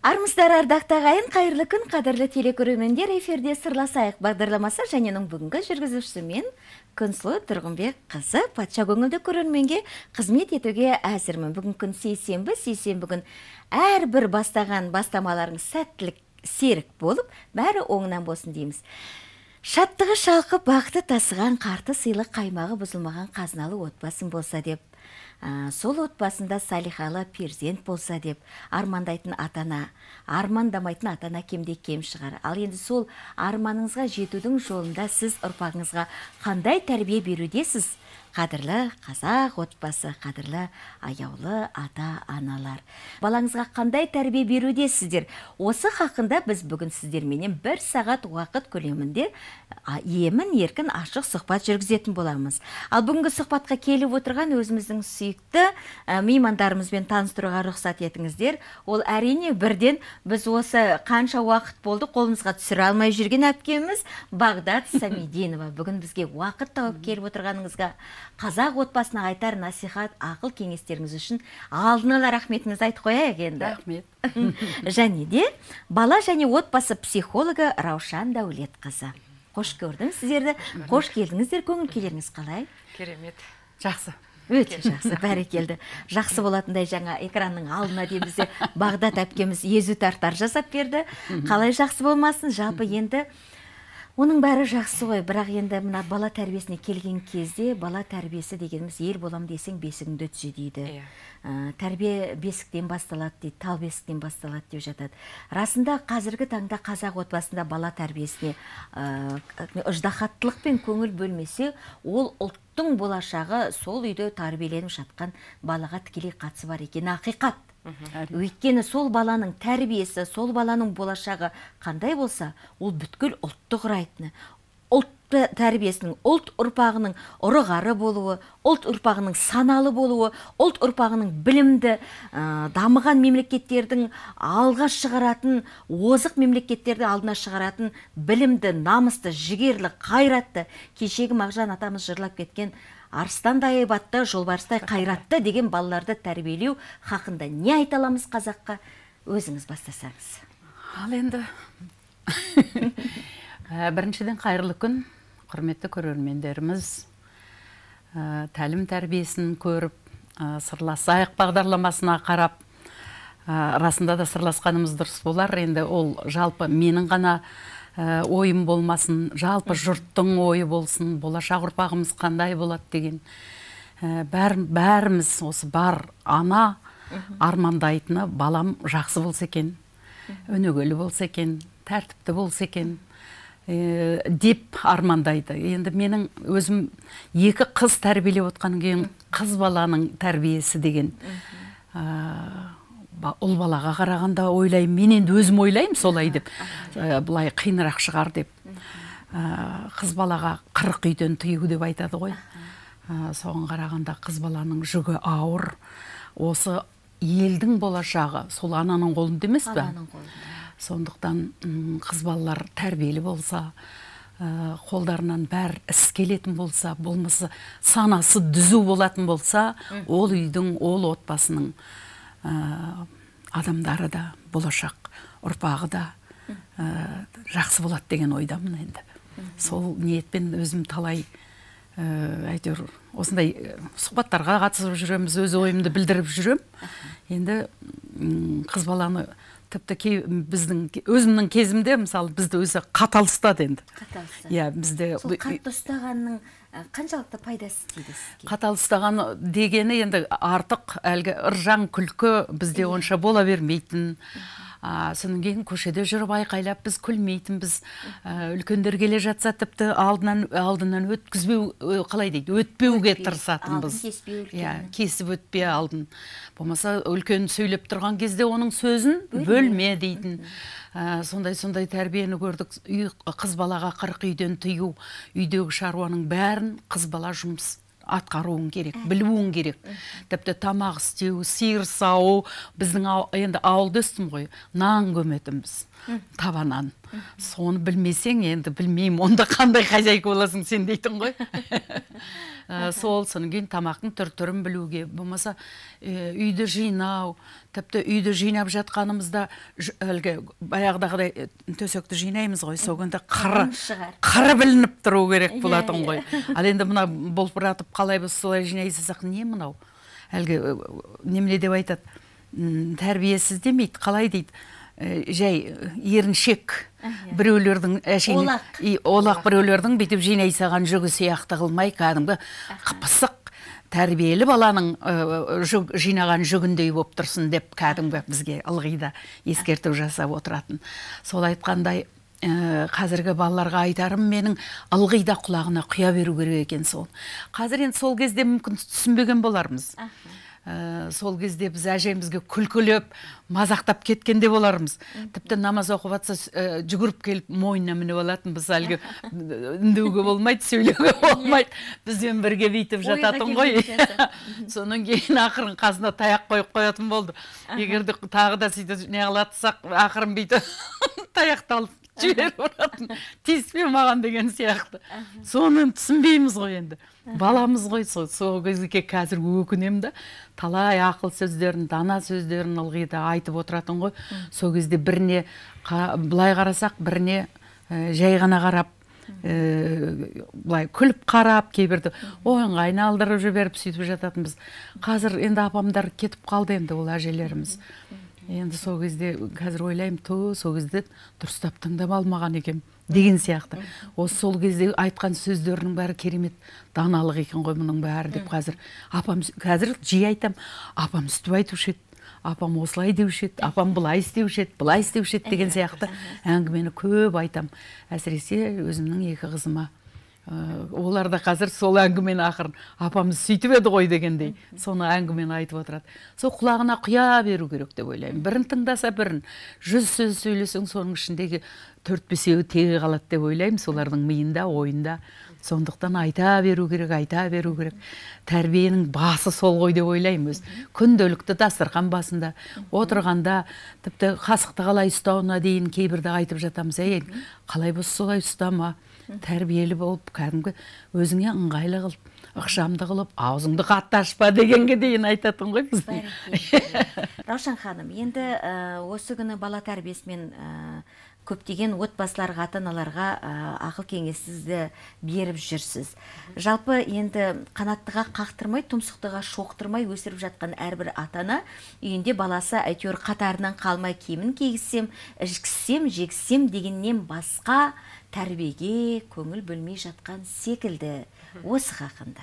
Армысыздар, ардақты ағайын, қайырлы күн, қадірлі телекөрермендер. Эфирде сырласайық бағдарламасы жәненің бүгінгі жүргізушісі мен Күнсұлу Тұрғынбек қызы патша көңілді көрерменге қызмет етуге әзірмін. Бүгін күн сейсенбі күн әрбір бастаған бастамаларыңыз сәттілік серік болып, бәрі оңынан болсын дейміз. Шаттығы шалқып, бақыты тасыған, қарты сыйлы, қаймағы бұзылмаған қазыналы отбасың болса деп, сол отбасында салихалы перзент болса деп армандайтын атана, армандамайтын атана кемде кем шығар. Ал енді сол арманыңызға жетудің жолында сіз ұрпағыңызға қандай тәрбие берудесіз? Қадірлі қазақ отбасы, қадірлі аяулы ата-аналар. Балаңызға қандай тәрбие берудесіздер? Осы хақында біз бүгін сіздерменен 1 сағат уақыт көлемінде емін еркін ашық сұхбат жүргізетін боламыз. Ал бүгінгі сұхбатқа келіп отырған өзіміздің сүйікті меймандарымызбен таныстыруға рұқсат етіңіздер. Ол әрине бірден біз осы қанша уақыт болды қолымызға түсіре алмай жүрген әпкеміз Бағдат Самидинова. Бүгін бізге уақыт тауып келіп отырғаныңызға, қазақ отбасына айтар насихат, ақыл кеңестеріңіз үшін алдын ала рахметімізді айтып қояйық енді. Рахмет. Және де бала және отбасы психологы Раушан Дәулетқызы. Қош көрдім сіздерді. Қош келдіңіздер. Көңіл күйлеріңіз қалай? Керемет. Жақсы. Өте жақсы, бәрекелді. Жақсы болатындай жаңа экранның алдына дейін бізде Бағдат әпкеміз езу тартар жасап берді. Қалай жақсы болмасын? Жалпы енді оның бәрі жақсы ғой, бірақ енді мына бала тәрбиесіне келген кезде, бала тәрбиесі дегеніміз ел болам десең бесігіңді түзе дейді. Тәрбие бесіктен басталады дейді, тал бесіктен басталады деп жатады. Расында қазіргі таңда қазақ отбасында бала тәрбиесіне ыждахаттылық пен көңіл бөлмесе, ол ұлттың болашағы сол үйде тәрбиеленіп жатқан балаға тікелей қатысы бар екен, ақиқат. Өйткені сол баланың тәрбиесі, сол баланың болашағы қандай болса, ол бүткіл ұлтты құрайтыны. Ұлт тәрбиесінің, ұлт ұрпағының ұрығары болуы, ұлт ұрпағының саналы болуы, ұлт ұрпағының білімді, дамыған мемлекеттердің алға шығаратын, озық мемлекеттерді алдына шығаратын білімді, намысты, жігерлі, қайратты, кешегі Мағжан атамыз жырлап кеткен арыстандай айбатты, жолбарыстай қайратты деген балаларды тәрбиелеу хақында не айта аламыз қазаққа? Өзіңіз бастасаңыз. Ал енді біріншіден қайырлы күн, құрметті көрермендеріміз. Тәлім тәрбиесін көріп, сырласайық бағдарламасына қарап, расында да сырласқанымыз дұрыс болар. Енді ол жалпы менің ғана ойым болмасын, жалпы жұрттың ойы болсын, болашақ ұрпағымыз қандай болады деген. Бәріміз осы бар ана армандайтыны балам жақсы болса екен, өнегелі болса екен, тәртіпті болса екен деп армандайды. Енді менің өзім 2 қыз тәрбиелеп отқан кейін қыз баланың тәрбиесі деген ұл балаға қарағанда ойлаймын, мен енді өзім ойлаймын солай деп, бұлай қиынырақ шығар деп. Қыз балаға 40 үйден тыю деп айтады ғой. Соған қарағанда қыз баланың жүгі ауыр. Осы елдің болашағы сол ананың қолында емес пе? Сондықтан қыз балалар тәрбиелі болса, қолдарынан бәр іс келетін болса, болмысы санасы дүзу болатын болса, ол үйдің, ол отбасының адамдары да, болашақ ұрпағы да жақсы болады деген ойдамын енді. Сол ниетпен өзім талай әйтеуір осындай сұхбаттарға қатысып жүреміз, өз ойымды білдіріп жүрем. Енді қыз баланы тіпті өзімнің кезімде, мысалы, бізді өзі қатал ұстады енді. Сол қатты ұстағанның қаншалықты пайдасы тиді сізге? Қатал ұстаған дегені енді артық әлгі ыржаң күлкі бізде онша бола бермейтін. Соның кейін көшеде жүріп айқайлап біз күлмейтін, біз үлкендер келе жатса тіпті алдынан өткізбеу, қалай дейді, өтпеуге тырысатынбыз. Кесіп өтпе алдын. Болмаса үлкен сөйлеп тұрған кезде оның сөзін бөлме дейтін. Сондай тәрбиені көрдік. Қыз балаға 40 үйден тыю, үйдегі шаруаның бәрін қыз бала жұмыс атқаруың керек, білуің керек. Тіпті тамақ істеу, сиыр сау, біздің енді ауылды өстім ғой, нан көметіміз, табанан. соны білмесең, енді білмеймін, онда қандай хозяйка боласың сен дейтін ғой. Сол содан кейін тамақтың түр-түрін білуге, болмаса үйді жинау, тіпті үйді жинап жатқанымызда әлгі баяғыдағыдай төсекті жинаймыз ғой, согында қыры білініп тұру керек болатын ғой. Ал енді мына болпыратып қалай біз солай жинайсақ, не мынау? Әлгі немле деп айтады, тәрбиесіз демейді, қалай дейді, жай еріншек біреулердің олақ біреулердің бүйтіп жинайсаған жүгі сияқты қылмай, кәдімгі қыпысық тәрбиелі баланың жинаған жүгіндей болып тұрсын деп кәдімгі бізге ылғи да ескерту жасап отыратын. Сол айтқандай, қазіргі балаларға айтарым менің ылғи да құлағына құя беру керек екен сол. Қазір енді сол кезде мүмкін түсінбеген болармыз. Сол кезде біз әжемізге күлкілеп, мазақтап кеткенде болармыз. Тіпті намаз оқып жатса, жүгіріп келіп мойнына мініп алатын, біз әлгі үндеуге болмайды, сөйлеуге болмайды. Бізбен бірге бүйтіп жататын ғой. Соның кейін ақырын қасына таяқ қойып қоятын болды. Егерде тағы да сөйтіп не қылатсақ, ақырын бүйтіп таяқты алып жіберіп ұратын, тиіспе маған деген сияқты. Соны түсінбейміз ғой енді. Баламыз ғой, сол кезге қазір өкінем да, талай ақыл сөздерін, дана сөздерін ылғи да айтып отыратын ғой. Сол кезде біріне былай қарасақ, біріне жай ғана қарап, былай күліп қарап, кейбірді ойынға айналдырып жіберіп сөйтіп жататынбыз. Қазір енді апамдар кетіп қалды енді ол әжелеріміз. Енді сол кезде қазір ойлаймын, сол кезде дұрыстап тыңдап алмаған екем деген сияқты. Осы сол кезде айтқан сөздерінің бәрі керемет даналық екен ғой мұның бәрі деп қазір. Апам қазір жиі айтам, апам сүйтіп айтушы еді, апам осылай деуші еді, апам былай істеуші еді, былай істеуші еді деген сияқты әңгімені көп айтам. Әсіресе өзімнің екі қызыма. Олар да қазір сол әңгімені ақырын апамыз сөйтіп еді ғой дегендей соны әңгімені айтып отырады. Сол құлағына құя беру керек деп ойлаймын. Бірін тыңдаса бірін, 100 сөз сөйлесең соның ішіндегі 4-5-еуі теге қалады деп ойлаймын, солардың миында, ойында. Сондықтан айта беру керек. Тәрбиенің басы сол ғой деп ойлаймын өз. Күнделікті дастархан басында отырғанда, тіпті қасықты қалай ұстауына дейін кейбірді айтып жатамыз. Қалай болса солай ұстама. Тәрбиелі болып, кәдімгі өзіңе ыңғайлы қылып, ықшамды қылып, аузыңды қатты ашпа дегенге дейін айтатын ғой біз. Раушан ханым, енді осы күні бала тәрбиесімен көптеген отбасыларға, ата-аналарға ақыл кеңесіңізді беріп жүрсіз. Жалпы енді қанаттыға қақтырмай, тұмсықтыға шоқтырмай өсіріп жатқан әрбір ата-ана үйінде баласы әйтеуір қатарынан қалмай киімін кигізсем, ішкізсем, жегізсем дегеннен басқа тәрбиеге көңіл бөлмей жатқан секілді. Осы хақында.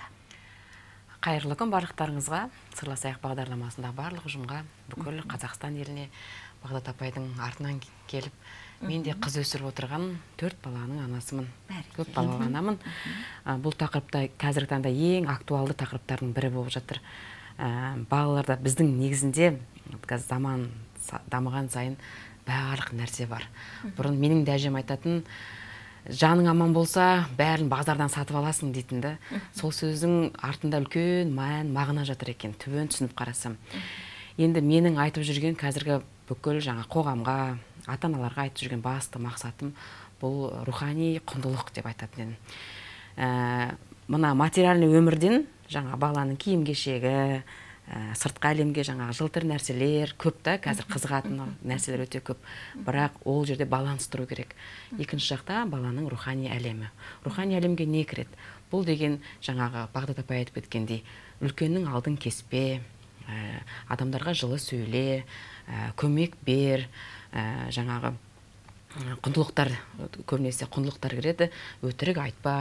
Қайырлы күн барлықтарыңызға, Сырласайық бағдарламасында барлық ұжымға, бүкіл Қазақстан еліне Бағдат апайдың артынан келіп, мен де қыз өсіріп отырған 4 баланың анасымын. Көп балалы анамын. Бұл тақырыпта қазіргі таңда ең актуалды тақырыптардың бірі болып жатыр. Балаларда біздің негізінде заман дамыған сайын барлық нәрсе бар. Бұрын менің де әжем айтатын, жаның аман болса, бәрін базардан сатып аласың дейтінді. Сол сөздің артында үлкен мағына жатыр екен, түбін түсініп қарасам. Енді менің айтып жүрген қазіргі бүкіл жаңа қоғамға, ата-аналарға айтып жүрген басты мақсатым бұл рухани құндылық деп айтатын едім. Мына материальный өмірден жаңа баланың киім-кешегі, сыртқы әлемге жаңағы жылтыр нәрселер көп та, қазір қызығатын нәрселер өте көп. Бірақ ол жерде баланс тұру керек. Екінші жақта баланың рухани әлемі. Рухани әлемге не кіреді? Бұл деген жаңағы Бағдат апай айтып кеткендей, үлкеннің алдын кеспе, адамдарға жылы сөйле, көмек бер, жаңағы құндылықтар, көбінесе құндылықтар кіреді, өтірік айтпа,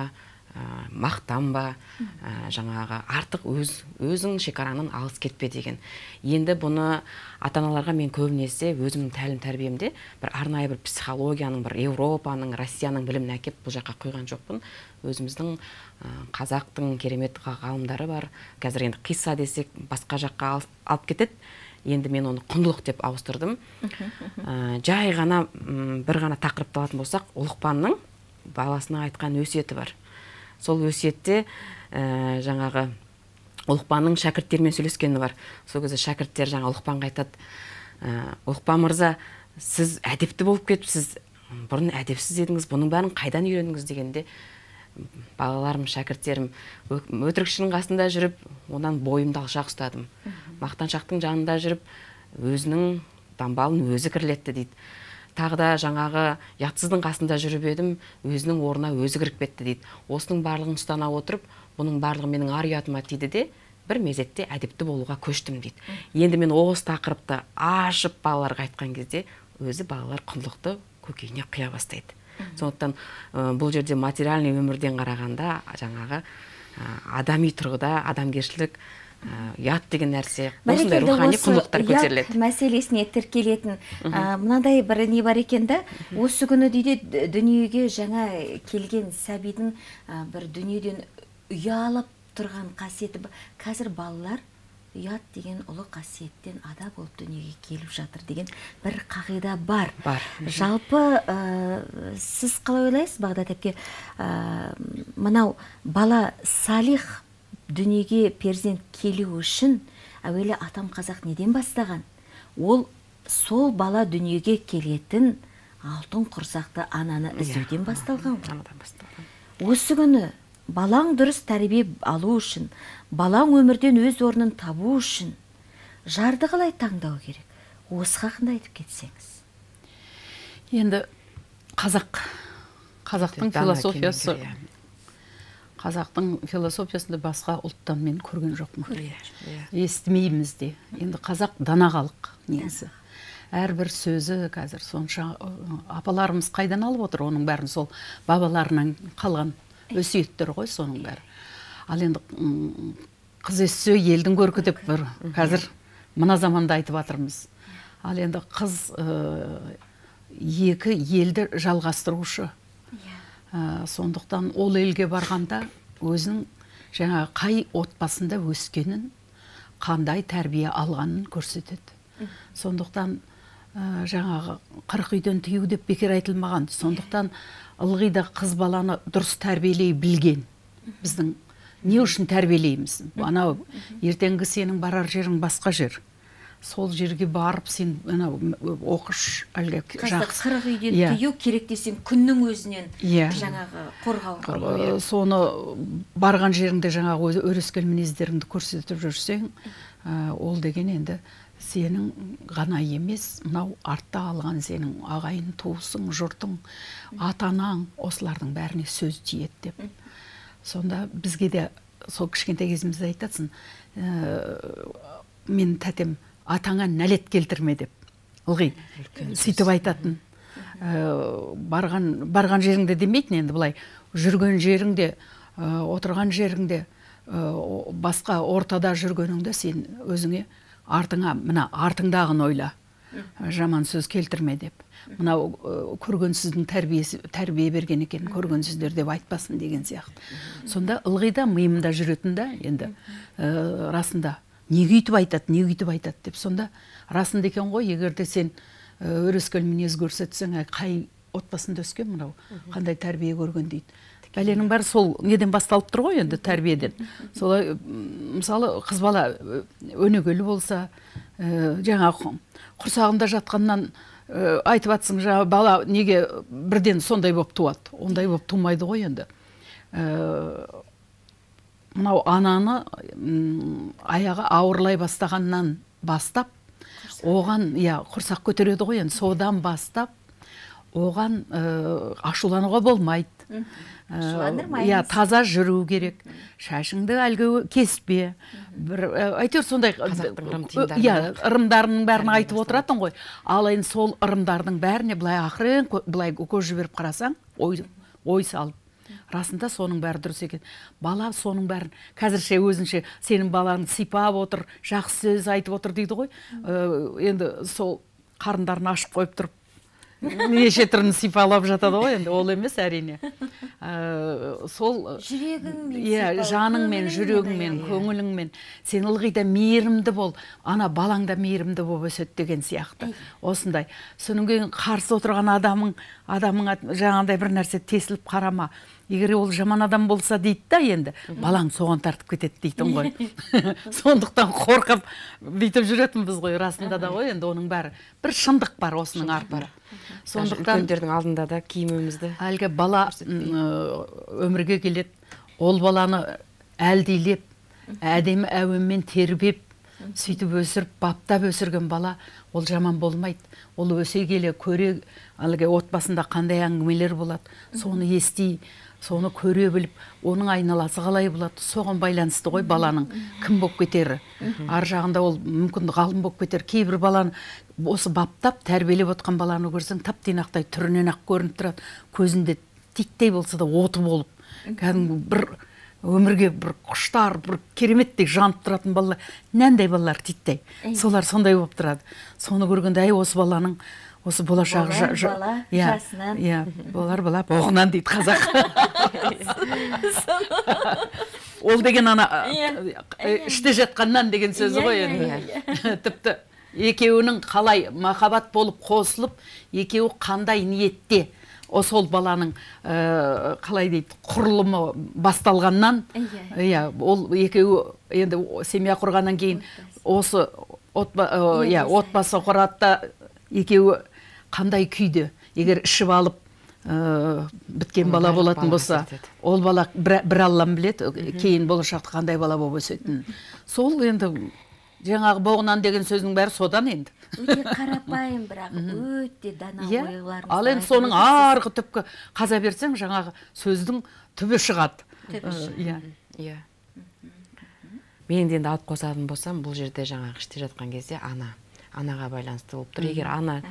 мақтанба, жаңағы артық өзің шекараңнан алыс кетпе деген. Енді бұны ата-аналарға мен көбінесе өзімнің тәлім-тәрбиемде бір арнайы бір психологияның, бір Европаның, Россияның білімін әкеп бұл жаққа қойған жоқпын. Өзіміздің қазақтың керемет ғалымдары бар. Қазір енді қисса десек басқа жаққа алып кетеді. Енді мен оны құндылық деп ауыстырдым. Жай ғана бір ғана тақырыпты алатын болсақ, Ұлықпанның баласына айтқан өсиеті бар. Сол өсиетте жаңағы Ұлықпанның шәкірттермен сөйлескені бар. Сол кезде шәкірттер жаңа Ұлықпанға айтады, Ұлықпан мырза, сіз әдепті болып кетіпсіз, бұрын әдепсіз едіңіз, бұның бәрін қайдан үйрендіңіз дегенде, балаларым, шәкірттерім өтірікшінің қасында жүріп, онан бойымды алшақ ұстадым. Мақтаншақтың жанында жүріп, өзінің дамбалын өзі кірлетті дейді. Тағы да жаңағы ятсыздың қасында жүріп едім, өзінің орнына өзі кіріп кетті дейді. Осының барлығын ұстана отырып, бұның барлығы менің ар ұятыма тиді де, бір мезетте әдепті болуға көштім дейді. Енді мен осы тақырыпты ашып балаларға айтқан кезде, өзі балалар құндылықты көкейіне құя бастайды. Сондықтан бұл жерде материальный өмірден қарағанда жаңағы адами тұрғыда адамгершілік, ұят деген нәрсе, осындай рухани құндылықтар көтеріледі. Мәселесіне тіркелетін мынандай бір не бар екен да, осы күні дейді дүниеге жаңа келген сәбидің бір дүниеден ұялып тұрған қасиеті. Қазір балалар ұят деген ұлы қасиеттен ада болып дүниеге келіп жатыр деген бір қағида бар. Жалпы сіз қалай ойлайсыз, Бағдат әпке, мынау бала салих дүниеге перзент келу үшін әуелі атам қазақ неден бастаған? Ол сол бала дүниеге келетін алтын құрсақты ананы іздеуден басталған. Осы күні балаң дұрыс тәрбие алу үшін, балаң өмірден өз орнын табу үшін жарды қалай таңдау керек? Осы хақында айтып кетсеңіз. Енді қазақтың философиясы, қазақтың философиясында басқа ұлттан мен көрген жоқпын. Естімейміз де. Енді қазақ данағалық негізі. Әрбір сөзі қазір сонша апаларымыз қайдан алып отыр, оның бәрін сол бабаларынан қалған өсиеттер ғой, соның бәрі. Ал енді қыз өссе елдің көркі деп бір қазір мына заманда айтып жатырмыз. Ал енді қыз екі елді жалғастырушы. Сондықтан ол елге барғанда өзінің жаңа қай отбасында өскенін, қандай тәрбие алғанын көрсетеді. Сондықтан жаңағы 40 үйден тыю деп бекер айтылмаған. Сондықтан ылғи да қыз баланы дұрыс тәрбиелей білген. Біздің не үшін тәрбиелейміз? Анау ертеңгі сенің барар жерің басқа жер. Сол жерге барып сен оқыш әлгі жақсы. 40 үйден тыю керек десең күннің өзінен жаңағы қорғау. Соны барған жеріңде жаңағы өрескел мінездеріңді көрсетіп жүрсең, ол деген енді сенің ғана емес, мынау артта алған сенің ағайын, туысың, жұртың, атанаң, осылардың бәріне сөз тиеді деп. Сонда бізге де сол кішкентай кезімізде айтасың, мен тәтем атаңа нәлет келтірме деп. Ылғи сөйтіп айтатын. Барған жеріңде демейтін, енді былай жүрген жеріңде, отырған жеріңде, басқа ортада жүргеніңде сен өзіңе артыңа, мына артыңдағын ойла, жаман сөз келтірме деп. Мынау көргенсіздің тәрбие берген екен, көргенсіздер деп айтпасын деген сияқты. Сонда ылғида миымда жүретін да, енді расында неге үйтіп айтады деп. Сонда расында екен ғой, егерде сен өрескел мінез көрсетсең, қай отбасында өскен мынау, қандай тәрбие көрген дейді. Бәленің бәрі сол неден басталып тұр ғой, енді тәрбиеден. Солай, мысалы, қыз бала өнегелі болса, жаңа құрсағында жатқаннан айтып атсың, жаңа бала неге бірден сондай болып туады? Ондай болып тумайды ғой енді. Мынау ананы аяғы ауырлай бастағаннан бастап, оған құрсақ көтереді ғой енді, содан бастап, оған ашулануға болмайды. Таза жүру керек, шашыңды әлгі кеспе, әйтеуір сондай ырымдарының бәрін айтып отыратын ғой. Ал енді сол ырымдардың бәріне былай ақырын, былай көз жіберіп қарасаң, ой салып. Расында соның бәрі дұрыс екен. Бала соның бәрін қазірше өзінше сенің балаң сипап отыр, жақсы сөз айтып отыр дейді ғой. Енді сол қарындарын ашып қойып тұрып, неше түрін сипалап жатады ғой, енді ол емес әрине. Сол жаныңмен, жүрегіңмен, көңіліңмен сен ылғи да мейірімді бол, ана балаң да мейірімді болып өседі деген сияқты. Осындай. Содан кейін қарсы отырған адамыңа жаңағындай бір нәрсе тесіліп қарама. Егер ол жаман адам болса дейді да, енді балаң соған тартып кетеді дейтін ғой. Сондықтан қорқып бүйтіп жүретінбіз ғой, расында да ғой, енді оның бәрі бір шындық бар осының артында. Сондықтан үлкендердің алдында да киімімізді әлгі бала өмірге келеді, ол баланы әлдилеп, әдемі әуенмен тербеп, сөйтіп өсіріп, баптап өсірген бала, ол жаман болмайды. Ол өсе келе көре, әлгі отбасында қандай әңгімелер болады, соны ести, соны көре біліп, оның айналасы қалай болады, соған байланысты ғой баланың кім болып кетері. Ар жағында ол мүмкін ғалым болып кетер. Кейбір баланы осы баптап, тәрбиелеп отқан баланы көрсең, тап-тинақтай түрінен ақ көрініп тұрады. Көзінде титтей болса да оты болып, кәдімгі бір өмірге бір құштар, бір кереметтей жанып тұратын балалар, нәндей балалар титтей. Солар сондай болып тұрады. Соны көргенде, осы баланың осы болашағы жасынан. Болар бала боғынан дейді қазақ. Ол деген ана іште жатқаннан деген сөзі ғой енді. Тіпті екеуінің қалай махаббат болып қосылып, екеуі қандай ниетте сол баланың қалай дейді құрылымы басталғаннан, ол екеуі енді семья құрғаннан кейін осы отбасы құрады, екеуі қандай күйде, егер ішіп алып біткен бала болатын болса, ол бала бір Аллам біледі, кейін болашақта қандай бала болып өсетінін. Сол енді жаңағы боғынан деген сөздің бәрі содан енді. Өте қарапайым, бірақ өте дана ойларыңыз. Ал енді соның арғы түпкі қаза берсең, жаңағы сөздің түбі шығады. Иә. Мен енді алып қосатын болсам, бұл жерде жаңағы іште жатқан кезде анаға байланысты болып тұр. Егер ана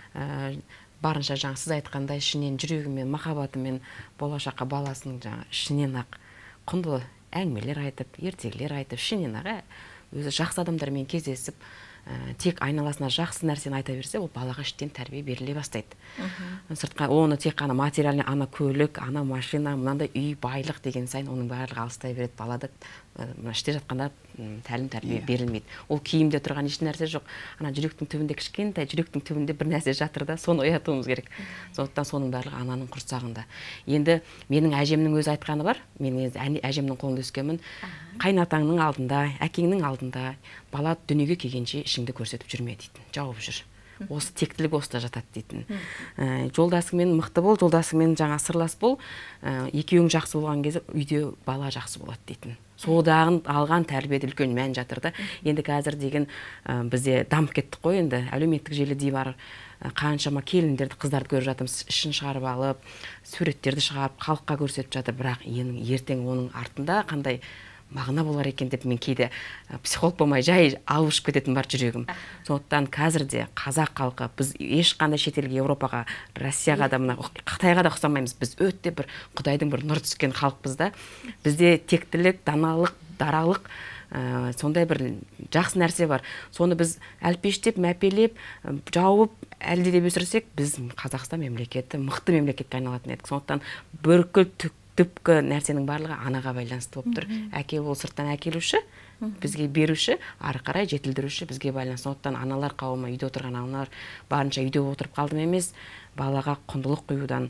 барынша жаңа сіз айтқандай ішінен жүрегімен, махаббатымен болашаққа баласының жаңа ішінен ақ құнды әңгімелер айтып, ертегілер айтып, ішінен ақ өзі жақсы адамдармен кездесіп, тек айналасына жақсы нәрсені айта берсе, ол балаға іштен тәрбие беріле бастайды. Сыртқа оны тек қана материальный, ана көлік, ана машина, мынандай үй, байлық деген сайын оның барлығы алыстай береді. Балада іште жатқанда тәлім тәрбие берілмейді. Ол киімде тұрған еш нәрсе жоқ. Ана жүректің түбінде кішкентай, жүректің түбінде бір нәрсе жатыр да, соны оятуымыз керек. Сондықтан соның барлығы ананың құрсағында. Енді менің әжемнің өзі айтқаны бар. Мен әжемнің қолында өскенмін. Қайнатаңның алдында, әкеңнің алдында бала дүниеге келгенше ішіңді көрсетіп жүрме дейтін. Жауып жүр. Осы тектілік осыда жатады дейтін. Жолдасыңмен мықты бол, жолдасыңмен жаңа сырлас бол. Екеуің жақсы болған кезде үйде бала жақсы болады дейтін. Содан алған тәрбиеде үлкен мән жатыр да. Енді қазір деген бізде дамып кеттік қой, енді әлеуметтік желіде бар қаншама келіндерді, қыздарды көріп жатырмыз, ішін шығарып алып, суреттерді шығарып, халыққа көрсетіп жатыр, бірақ ертең оның артында қандай мағына болар екен деп мен кейде психолог болмай жай алып ұшып кететін бар жүрегім. Сондықтан қазірде қазақ халқы, біз ешқандай шетелге, Европаға, Россияға да, Қытайға да ұқсамаймыз. Біз өте бір Құдайдың бір нұр түскен халықпыз да. Бізде тектілік, даналық, даралық, сондай бір жақсы нәрсе бар. Соны біз әлпештеп, мәпелеп, жауып, әлдилеп өсірсек, біз Қазақстан мемлекеті мықты мемлекетке айналатын едік. Сондықтан бүкіл түпкі нәрсенің барлығы анаға байланысты болып тұр. Әке ол сырттан әкелуші, бізге беруші, ары қарай жетілдіруші бізге байланысты. Сондықтан аналар қауымы, үйде отырған аналар барынша үйде отырып қалдым емес, балаға құндылық құюдан,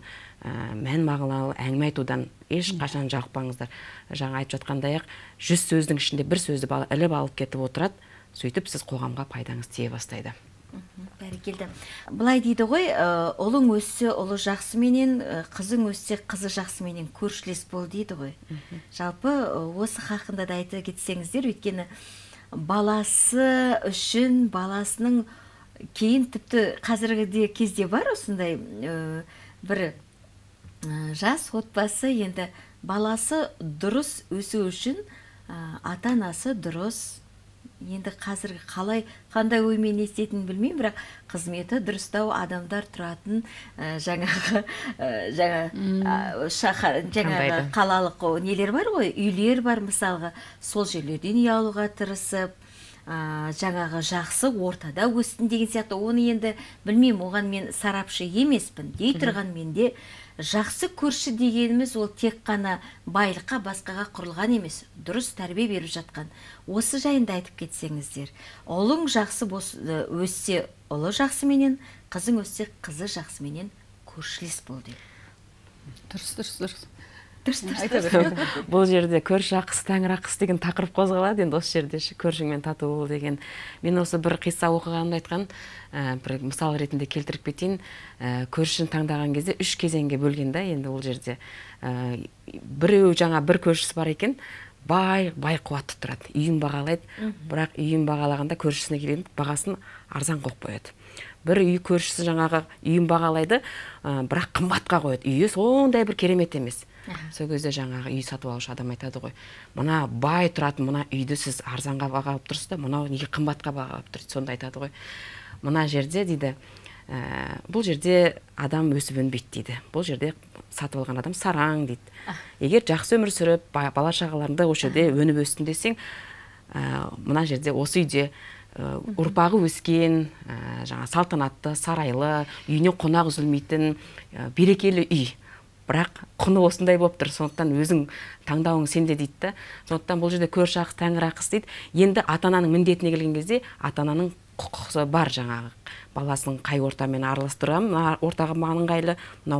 мән мағыналы әңгіме айтудан ешқашан жалықпаңыздар. Жаңа айтып жатқандай ақ, 100 сөздің ішінде бір сөзді бала іліп алып кетіп отырады, сөйтіп сіз қоғамға пайдаңыз тие бастайды. Бәрекелді. Былай дейді ғой, ұлың өссе ұлы жақсыменен, қызың өссе қызы жақсыменен көршілес бол дейді ғой. Жалпы осы хақында да айта кетсеңіздер, өйткені баласы үшін, баласының кейін тіпті қазіргі кезде бар осындай бір жас отбасы, енді баласы дұрыс өсу үшін ата-анасы дұрыс, енді қазіргі қандай оймен естетінін білмеймін, бірақ қызметі дұрыстау адамдар тұратын жаңағы қалалық нелер бар ғой, үйлер бар мысалға, сол жерлерден үй алуға тырысып, жаңағы жақсы ортада өстін деген сияқты. Оны енді білмеймін, оған мен сарапшы емеспін. Дей тұрған менде жақсы көрші дегеніміз ол тек қана байлыққа, басқаға құрылған емес, дұрыс тәрбие беріп жатқан. Осы жайында айтып кетсеңіздер. Ұлың жақсы өссе ұлы жақсыменен, қызың өссе қызы жақсыменен көршілес бол дейді. Дұрыс. Бұл жерде көрші ақысы тәңір ақысы деген тақырып қозғалады. Енді осы жерде көршіңмен тату бол деген. Мен осы бір қисса оқығанымды айтқан, бір мысал ретінде келтіріп кетейін. Көршін таңдаған кезде 3 кезеңге бөлген да. Енді ол жерде біреу жаңа бір көршісі бар екен, бай қуатты тұрады. Үйін бағалайды, бірақ үйін бағалағанда көршісіне келген бағасын арзан қойып қояды. Бір үй көршісі жаңағы үйін бағалайды, бірақ қымбатқа қояды. Үйі сондай бір керемет емес. Сол кезде жаңағы үй сатып алушы адам айтады ғой, мына бай тұратын мына үйді сіз арзанға бағалап тұрсыз да, мынау неге қымбатқа бағалап тұрсыз? Сонда айтады ғой, мына жерде дейді, бұл жерде адам өсіп өнбейді дейді. Бұл жерде сатып алған адам сараң дейді. Егер жақсы өмір сүріп, бала шағаларыңды осы жерде өніп өстін десең, мына жерде осы үйде ұрпағы өскен, жаңа салтанатты, сарайлы, үйіне қонақ үзілмейтін, берекелі үй. Бірақ құны осындай болып тұр, сондықтан өзің таңдауың сенде дейді. Сондықтан бұл жерде көрші ақысы тәңір ақысы дейді. Енді ата-ананың міндетіне келген кезде ата-ананың құқығы бар, жаңағы баласының қай ортамен араластырам, ортаға маған ыңғайлы,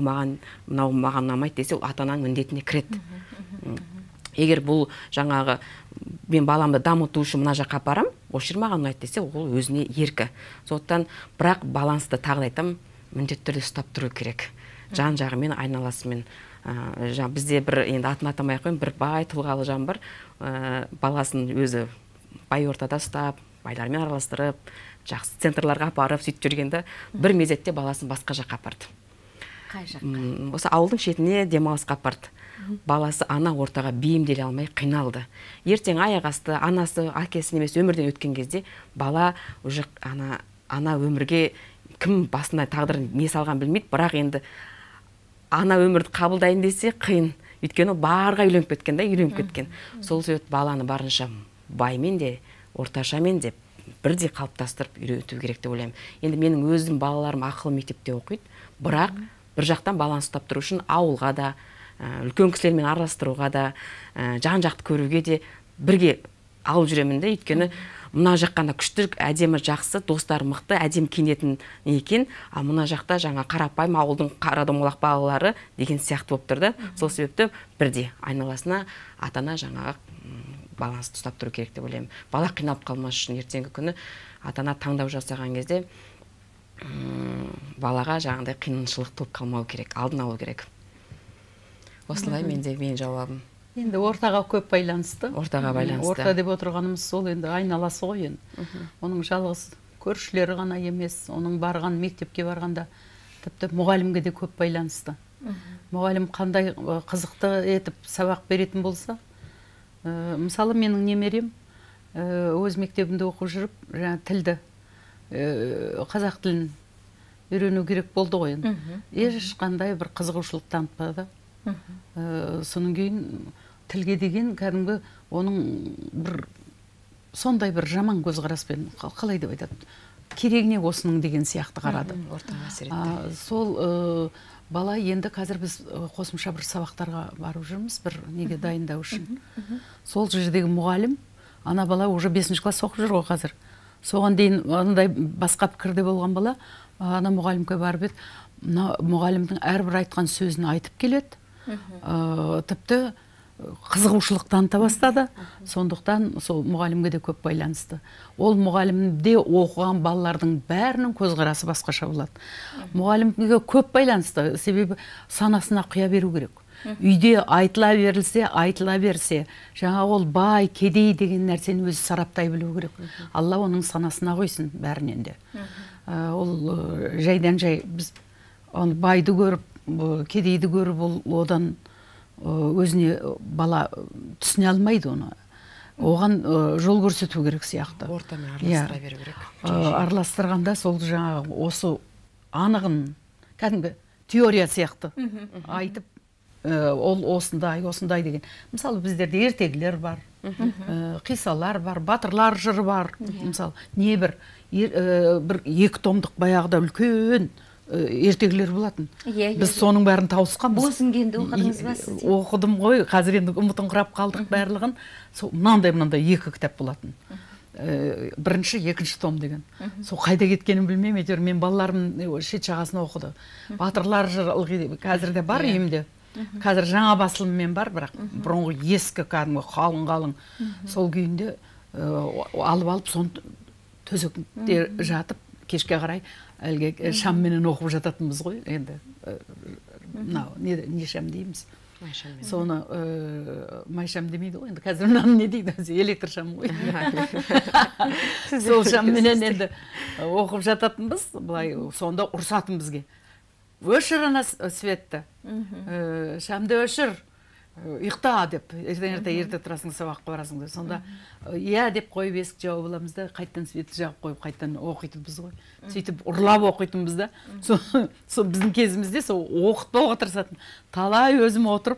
мынау маған ұнамайды десе, ата-ананың міндетіне кіреді. Егер бұл жаңағы мен баламды дамыту үшін мына жаққа апарам, осы жер маған ұнайды десе, ол өзіне еркі. Сондықтан бірақ балансты тағы айтам, міндетті түрде ұстап тұру керек. Жан жағымен, айналасымен. Бізде бір, енді атын атамай ақ қояйын, бір бай тұлғалы жан бар, баласын өзі бай ортада ұстап, байлармен араластырып, жақсы центрларға апарып, сөйтіп жүргенде бір мезетте баласын басқа жаққа апарды. Қай жаққа? Осы ауылдың шетіне демалысқа апарды. Баласы ана ортаға бейімделе алмай қиналды. Ертең аяқ асты, анасы, әкесі немесе өмірден өткен кезде бала уже ана өмірге кім басына тағдырын не салған білмейді, бірақ енді ана өмірді қабылдайын десе қиын. Өйткені барға үйленіп кеткен да, үйленіп кеткен. Сол себепті баланы барынша баймен де, орташамен де бірдей қалыптастырып үйрету керек деп ойлаймын. Енді менің өзім балаларым ақылы мектепте оқиды, бірақ бір жақтан баланс ұстап тұру үшін ауылға да, үлкен кісілермен араластыруға да, жан-жақты көруге де бірге алып жүремін де. Өйткені мына жаққанда күшті, әдемі, жақсы, достар мықты, әдемі киінетін екен, а мына жақта жаңа қарапайым ауылдың қара домалақ балалары деген сияқты болып тұрды. Сол себепті бірде айналасына ата-ана жаңағы балансты ұстап тұру керек деп ойлаймын. Бала қиналып қалмас үшін ертеңгі күні ата-ана таңдау жасаған кезде балаға жаңағыдай қиыншылық туып қалмау керек, алдын алу керек. Осылай мен жауабым. Енді ортаға көп байланысты. Ортаға байланысты. Орта деп отырғанымыз сол енді айналасы ғой енді. Оның жалғыз көршілері ғана емес, оның барған мектепке барғанда тіпті мұғалімге де көп байланысты. Мұғалім қандай қызықты етіп сабақ беретін болса, мысалы менің немерем өз мектебінде оқып жүріп, жаңа тілді, қазақ тілін үйрену керек болды ғой енді. Ешқандай бір қызығушылық танытпады. Соның кейін тілге деген кәдімгі оның бір сондай бір жаман көзқараспен, қалай деп айтады, керегіне осының деген сияқты қарады. Сол бала енді қазір біз қосымша бір сабақтарға барып жүрміз, бір неге дайындау үшін. Сол жердегі мұғалім, ана бала уже 5-ші класс оқып жүр ғой қазір. Соған дейін ондай басқа пікірде болған бала, ана мұғалімге барып еді, мұғалімдің әрбір айтқан сөзін айтып келеді. Тіпті қызығушылық таныта бастады. Сондықтан сол мұғалімге де көп байланысты. Ол мұғалімде оқыған балалардың бәрінің көзқарасы басқаша болады. Мұғалімге көп байланысты, себебі санасына құя беру керек. Үйде айтыла берсе, жаңа ол бай, кедей деген нәрсені өзі сараптай білу керек. Алла оның санасына қойсын бәрінен де. Ол жайдан жай біз байды көріп, кедейді көріп, одан өзіне бала түсіне алмайды оны. Оған жол көрсету керек сияқты. Ортамен араластыра беру керек. Араластырғанда сол жаңағы осы анығын, кәдімгі теория сияқты айтып, ол осындай деген. Мысалы біздерде ертегілер бар, қиссалар бар, батырлар жыры бар. Мысалы не бір 2 томдық баяғыда үлкен ертегілер болатын. Біз соның бәрін тауысқанбыз. Бозінгенді оқыдыңыз ба сіз? Оқыдым ғой, қазір енді ұмытын құрап қалдық барлығын. Мынандай 2 кітап болатын. 1-ші, 2-ші том деген. Сол қайда кеткенін білмеймін, әйтеуір мен балаларым шет жағасын оқыды. Батырлар жыры қазір де бар үйімде. Қазір жаңа басылыммен бар, бірақ бұрынғы ескі кәдімгі қалың сол күйінде алып соны төсекте жатып кешке қарай әлгі шамменен оқып жататынбыз ғой. Енді мынау не шам дейміз, соны майшам демейді ғой, енді қазір мынаны не дейді, электр шам ғой. Сол шамменен енді оқып жататынбыз, былай сонда ұрсатын бізге. Өшір ана светті, шамды өшір, ұйықта деп, ерте тұрасың, сабаққа барасың деп. Сонда иә деп қойып есік жауып аламыз да, қайттан светті жағып қойып, қайттан оқитынбыз ғой. Сөйтіп ұрлап оқитынбыз да. Сол біздің кезімізде сол оқытпауға тырысатын. Талай өзім отырып,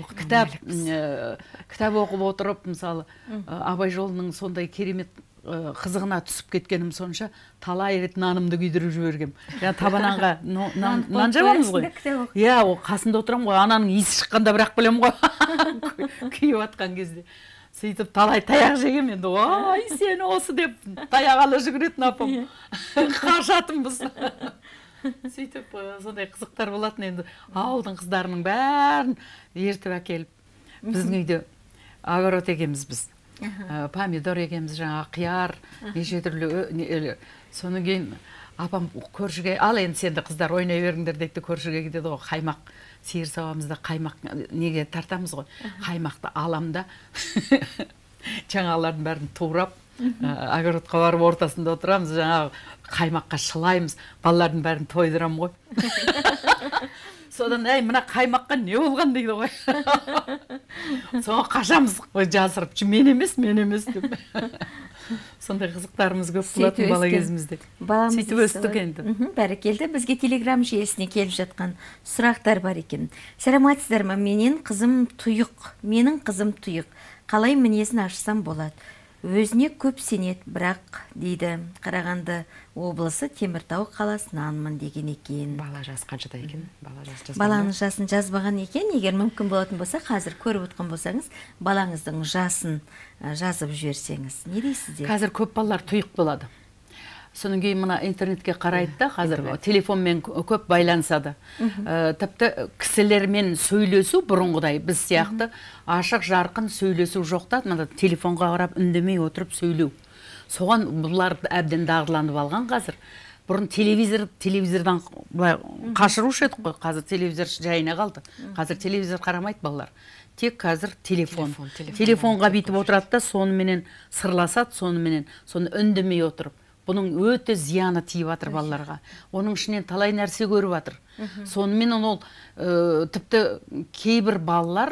кітап оқып отырып, мысалы, Абай жолының сондай керемет қызығына түсіп кеткенім сонша, талай рет нанымды күйдіріп жібергем. Табананға нан жабамыз ғой. Иә, қасында отырам ғой, ананың иісі шыққанда бірақ білем ғой. Күйіп атқан кезде. Сөйтіп талай таяқ жегем енді. Ай, сені осы деп таяқ ала жүгіретін апам. Қашатынбыз. Сөйтіп сондай қызықтар болатын енді. Ауылдың қыздарының бәрін ертіп әкеліп. Біздің үйде огород егеміз біз. Помидор егеміз, жаңа қияр, неше түрлі. Соны кейін апам көршіге, ал енді сенде қыздар ойнай беріңдер дейді, көршіге кетеді ғой, қаймақ сиыр сауамызда қаймақ неге тартамыз ғой. Қаймақты алам да жаңағылардың бәрін турап, огородқа барып ортасында отырамыз, жаңағы қаймаққа шылаймыз, балалардың бәрін тойдырам ғой. Содан, мына қаймаққа не болған дейді ғой. Соны қашамыз жасырып, мен емес деп. Сондай қызықтарымыз көп болатын бала кезімізде. Сөйтіп өстік енді. Бәрекелді, бізге телеграм жүйесіне келіп жатқан сұрақтар бар екен. Сәлеметсіздер ме? Менің қызым тұйық. Қалай мінезін ашсам болады? Өзіне көп сенет, бірақ дейді, Қарағанды облысы Теміртау қаласынанмын деген екен. Бала жас қаншада екен? Баланың жасын жазбаған екен. Егер мүмкін болатын болса, қазір көріп отқан болсаңыз, балаңыздың жасын жазып жіберсеңіз. Не дейсіздер? Қазір көп балалар тұйық болады. Соның кейін мына интернетке қарайды да, қазір телефонмен көп байланысады. Тіпті кісілермен сөйлесу бұрынғыдай біз сияқты ашық жарқын сөйлесу жоқта, телефонға қарап үндемей отырып сөйлеу. Соған бұлар әбден дағдыланып алған қазір. Бұрын телевизордан қашырушы едік қой, қазір телевизор жайына қалды. Қазір телевизор қарамайды балалар. Тек қазір телефон. Телефонға бейтіп отырады да, соныменен сырласады, соны үндемей отырып. Бұның өте зияны тиіп атыр балаларға. Оның ішінен талай нәрсе көріп атыр. Сонымен ол тіпті кейбір балалар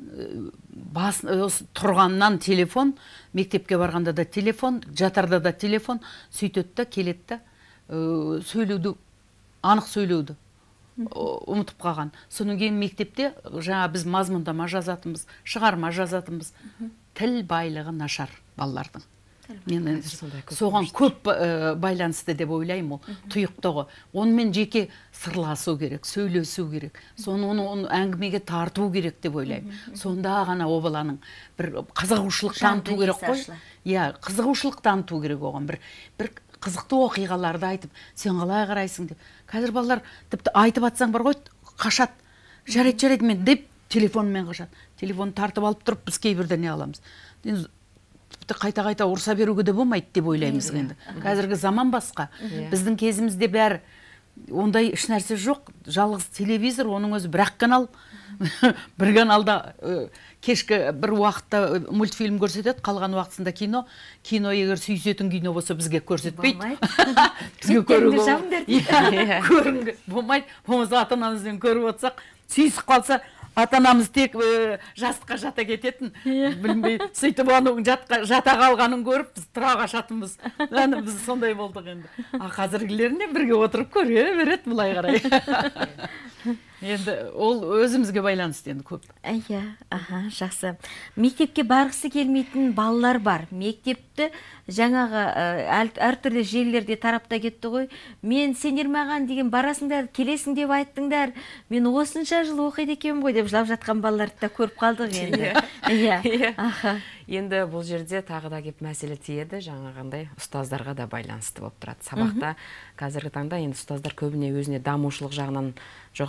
тұрғаннан телефон, мектепке барғанда да телефон, жатарда да телефон, сөйтеді да келеді да сөйлеуді, анық сөйлеуді ұмытып қалған. Соның кейін мектепте жаңа біз мазмұндама жазатынбыз, шығарма жазатынбыз. Тіл байлығы нашар балалардың. Мен соған көп байланысты деп ойлаймын, ол тұйықтығы. Онымен жеке сырласу керек, сөйлесу керек. Соны оны әңгімеге тарту керек деп ойлаймын. Сонда ғана о баланың бір қызығушылық таныту керек қой. Иә, қызығушылық таныту керек оған. Бір қызықты оқиғаларды айтып, сен қалай қарайсың деп. Қазір балалар тіпті айтып атсаң бар ғой, қашат. Жарайды мен деп телефонмен қашат. Телефон тартып алып тұрып, біз кейбірде не аламыз. Қайта-қайта ұрса беруге де болмайды деп ойлаймыз енді. Қазіргі заман басқа. Біздің кезімізде бәрі ондай еш нәрсе жоқ. Жалғыз телевизор, оның өзі бір-ақ канал. Бір каналда кешкі бір уақытта мультфильм көрсетеді, қалған уақытысында кино. Кино егер сүйсетін кино болса бізге көрсетпейді. Бізге көруге болмайды. Болмаса ата-анамызбен көріп отырсақ, сүйісіп қалса, ата-анамыз тек жастыққа жата кететін, білмей, сөйтіп оның жата қалғанын көріп, біз тұра қашатынбыз. Біз сондай болдық енді. Қазіргілеріне бірге отырып көре береді бұлай қарай. Енді ол өзімізге байланысты енді көп. Иә, жақсы. Мектепке барғысы келмейтін балалар бар. Мектепті жаңағы әртүрлі желілерде тарапта кетті ғой. Мен сендер маған деген барасыңдар, келесің деп айттыңдар. Мен осынша жыл оқиды екенмін ғой деп жылап жатқан балаларды да көріп қалдық енді. Иә. Енді бұл жерде тағы да кеп мәселе тиеді, жаңағындай ұстаздарға да байланысты болып тұрады. Сабақта қазіргі таңда енді ұстаздар көбіне өзіне дамушылық жағынан жоғары ұстаз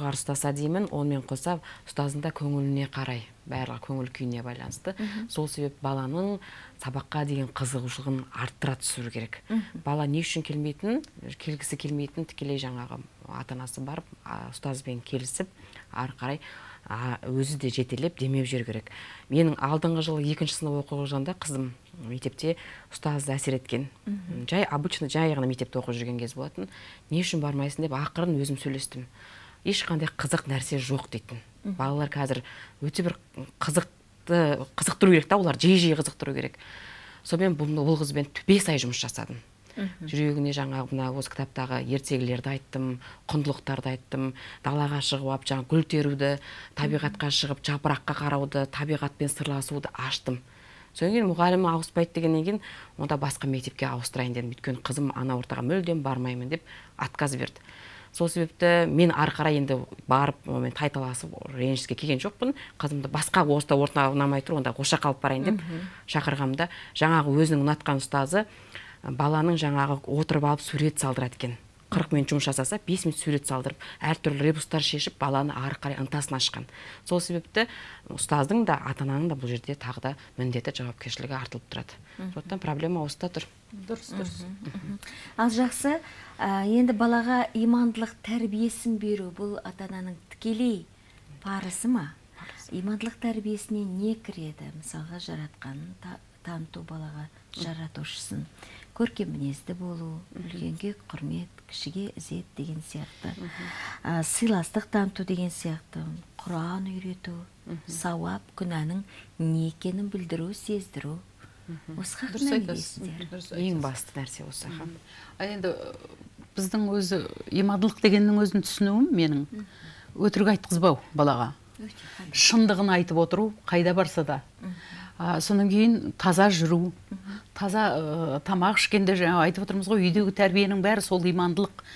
жасаса деймін, онымен қоса ұстаздың да көңіліне қарай, барлығы көңіл күйіне байланысты. Сол себеп баланың сабаққа деген қызығушылығын арттыра түсіру керек. Бала не үшін келгісі келмейтін тікелей жаңағы ата-анасы барып, ұстазбен келісіп, ары қарай өзі де жетелеп демеп жер керек. Менің алдыңғы жылы 2-ші сынып оқып жүргенде қызым мектепте ұстазды әсер еткен. Жай ғана мектепте оқып жүрген кез болатын. Не үшін бармайсың деп ақырын өзім сөйлестім. Ешқандай қызық нәрсе жоқ дейтін. Балалар қазір өте бір қызықтыру керек та, олар жиі қызықтыру керек. Сонымен бұл қызбен 5 ай жұмыс жасадым. Жүрегіне жаңағы осы кітаптағы ертегілерді айттым, құндылықтарды айттым, далаға шығып, жаңа гүл теруді, табиғатқа шығып, жапыраққа қарауды, табиғатпен сырласуды аштым. Содан кейін мұғалімі ауыспайды дегеннен кейін, онда басқа мектепке ауыстырайын дедім. Өйткені қызым ана ортаға мүлдем бармаймын деп отказ берді. Сол себепті мен ары қарай енді барып, мен тайталасып, ренжіске келген жоқпын. Қызымды басқа орта ұнамай тұр, онда оша қалып барайын деп шақырғамда, жаңағы өзінің ұнатқан ұстазы баланың жаңағы отырып алып сурет салдырады екен. 40 минут жұмыс жасаса, 5 минут сурет салдырып, әртүрлі ребустар шешіп, баланы ары қарай ынтасын ашқан. Сол себепті ұстаздың да, ата-ананың да бұл жерде тағы да міндеті, жауапкершілігі артылып тұрады. Сондықтан проблема осыда тұр. Дұрыс. Ал жақсы, енді балаға имандылық тәрбиесін беру бұл ата-ананың тікелей парызы ма? Имандылық тәрбиесіне не кіреді? Мысалға жаратқанын таныту балаға, жаратушысын, көркем мінезді болу, үлкенге құрмет, кішіге ізет деген сияқты, сыйластық таныту деген сияқты, Құран үйрету, сауап, күнәнің не екенін білдіру, сездіру. Осы хақында не дейсіздер? Ең басты нәрсе осы. Енді біздің өзі имандылық дегеннің өзін түсінуім менің өтірік айтқызбау балаға. Шындығын айтып отыру, қайда барса да. Содан кейін таза жүру, таза тамақ ішкенде жаңа айтып отырмыз ғой, үйдегі тәрбиенің бәрі сол имандылық.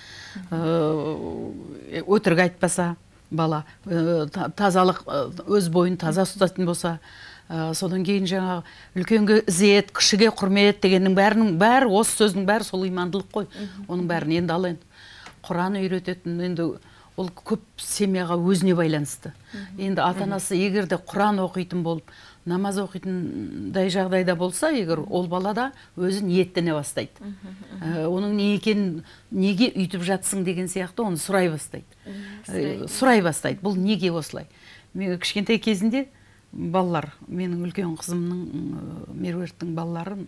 Өтірік айтпаса бала, тазалық өз бойын таза ұстайтын болса, содан кейін жаңа үлкенге ізет, кішіге құрмет дегеннің бәрі, осы сөздің бәрі сол имандылық қой. Оның бәрін енді ал енді Құран үйрететін, енді ол көп семьяға өзіне байланысты. Енді ата-анасы егер де Құран оқитын болып, намаз оқитындай жағдайда болса, егер ол балада өзі ниеттене бастайды. Оның не екенін, неге үйтіп жатсың деген сияқты оны сұрай бастайды. Бұл неге осылай? Мен кішкентай кезінде балалар, менің үлкен қызымның, Меруерттің балалары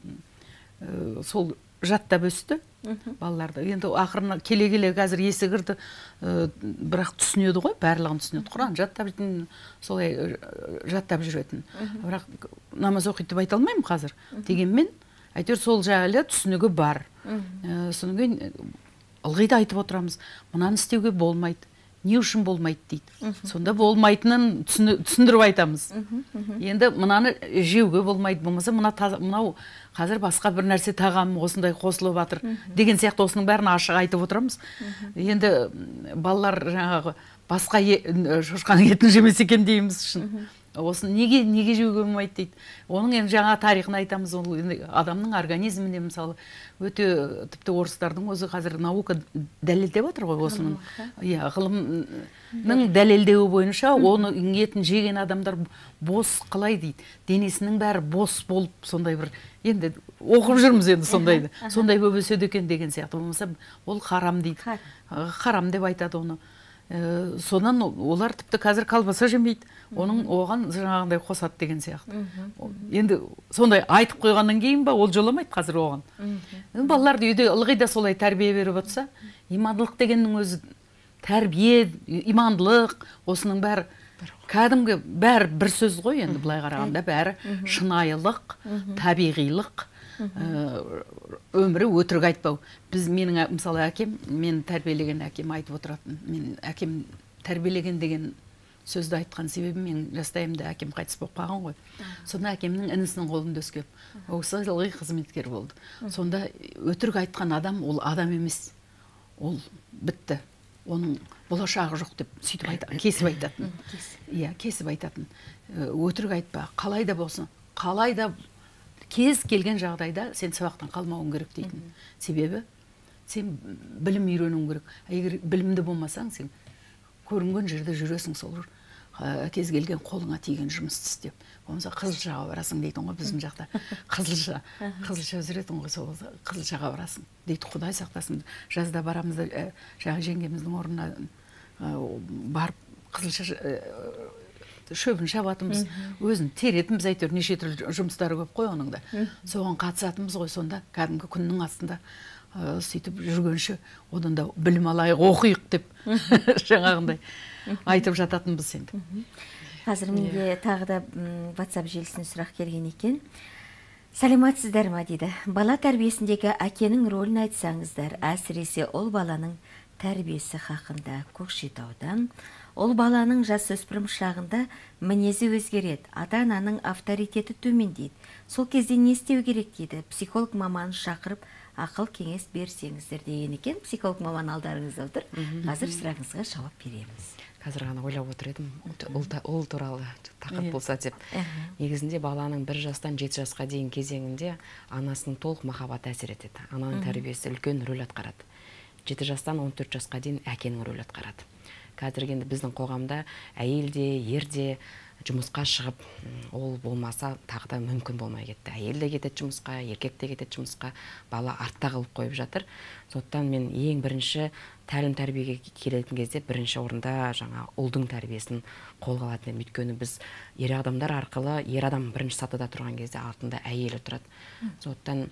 сол жаттап өсті балаларды. Енді ақырына келе-келе қазір есі кірді, бірақ түсінеді ғой, барлығын түсінеді. Құран жаттап жүретін, солай жаттап жүретін. Бірақ намаз оқиды деп айта алмаймын қазір. Дегенмен, әйтеуір сол жайлы түсінігі бар. Содан кейін ылғи да айтып отырамыз, мынаны істеуге болмайды. Не үшін болмайды дейді. Сонда болмайтынын түсіндіріп айтамыз. Енді мынаны жеуге болмайды, болмаса мынау қазір басқа бір нәрсе тағам осындай қосылып жатыр деген сияқты осының бәрін ашық айтып отырамыз. Енді балалар жаңағы басқа шошқаның етін жемесе екен дейміз үшін. Осын неге жеуге болмайды дейді. Оның енді жаңа тарихын айтамыз, ол адамның организміне мысалы өте тіпті орыстардың өзі қазір наука дәлелдеп отыр ғой осының. Ғылымның дәлелдеуі бойынша оның етін жеген адамдар бос қалай дейді. Денесінің бәрі бос болып сондай бір енді оқып жүрміз енді сондайды. Сондай болып өседі екен деген сияқты. Болмаса ол харам дейді. Харам деп айтады оны. Содан олар тіпті қазір колбаса жемейді. Оған жаңағындай қосады деген сияқты. Енді сондай айтып қойғаннан кейін ба, ол жоламайды қазір оған. Балаларды үйде ылғи да солай тәрбие беріп отырса, имандылық дегеннің өзі тәрбие, имандылық, осының бәрі кәдімгі бәрі бір сөз ғой енді былай қарағанда, бәрі шынайылық, табиғилық, өмірі өтірік айтпау. Менің мысалы әкем, мен тәрбиелеген әкем айтып отыратын. Мен әкем тәрбиелеген деген сөзді айтқан себебім мен жастайымда әкем қайтыс болып қалған ғой. Сонда әкемнің інісінің қолында өскен. Ол кісі ылғи қызметкер болды. Сонда өтірік айтқан адам ол адам емес. Ол бітті. Оның болашағы жоқ деп сөйтіп айтатын, кесіп айтатын. Иә, кесіп айтатын. Өтірік айтпа, қалай да болсын, қалай да кез келген жағдайда сен сабақтан қалмауың керек дейтін. Себебі сен білім үйренуің керек. Егер білімді болмасаң, сен көрінген жерде жүресің, сол кез келген қолыңа тиген жұмысты істеп. Болмаса Қызылшаға барасың дейтін ғой біздің жақта. Қызылша жүретін ғой, сол Қызылшаға барасың дейді. Құдай сақтасын. Жазда барамыз да жаңағы жеңгеміздің орнына барып Қызылша шөбін шабатынбыз, өзін теретінбіз, әйтеуір неше түрлі жұмыстары көп қой оның да. Соған қатысатынбыз ғой, сонда кәдімгі күннің астында сөйтіп жүргенше, одан да білім алайық, оқиық деп жаңағындай айтып жататынбыз енді. Қазір менде тағы да WhatsApp желісіне сұрақ келген екен. Сәлеметсіздер ма дейді. Бала тәрбиесіндегі әкенің рөлін айтсаңыздар, әсіресе ол баланың тәрбиесі хақында. Көкшетаудан ол баланың жасөспірім шағында мінезі өзгереді, ата-ананың авторитеті төмендейді. Сол кезде не істеу керек дейді. Психолог маманы шақырып ақыл кеңес берсеңіздер деген екен. Психолог маман алдарыңызда отыр. Қазір сұрағыңызға жауап береміз. Қазір ғана ойлап отыр едім, ол туралы тақырып болса деп. Негізінде баланың 1 жастан 7 жасқа дейін кезеңінде анасының толық махаббаты әсер етеді. Ананың тәрбиесі үлкен рөл атқарады. 7 жастан 14 жасқа дейін әкенің рөл атқарады. Қазір енді біздің қоғамда әйел де, ер де жұмысқа шығып, ол болмаса тағы да мүмкін болмай кетті. Әйел де кетеді жұмысқа, еркек те кетеді жұмысқа, бала артта қалып қойып жатыр. Сондықтан мен ең бірінші тәлім тәрбиеге келетін кезде бірінші орында жаңа ұлдың тәрбиесін қолға алатын едім. Өйткені біз ер адамдар арқылы, ер адам бірінші сатыда тұрған кезде артында әйелі тұрады. Сондықтан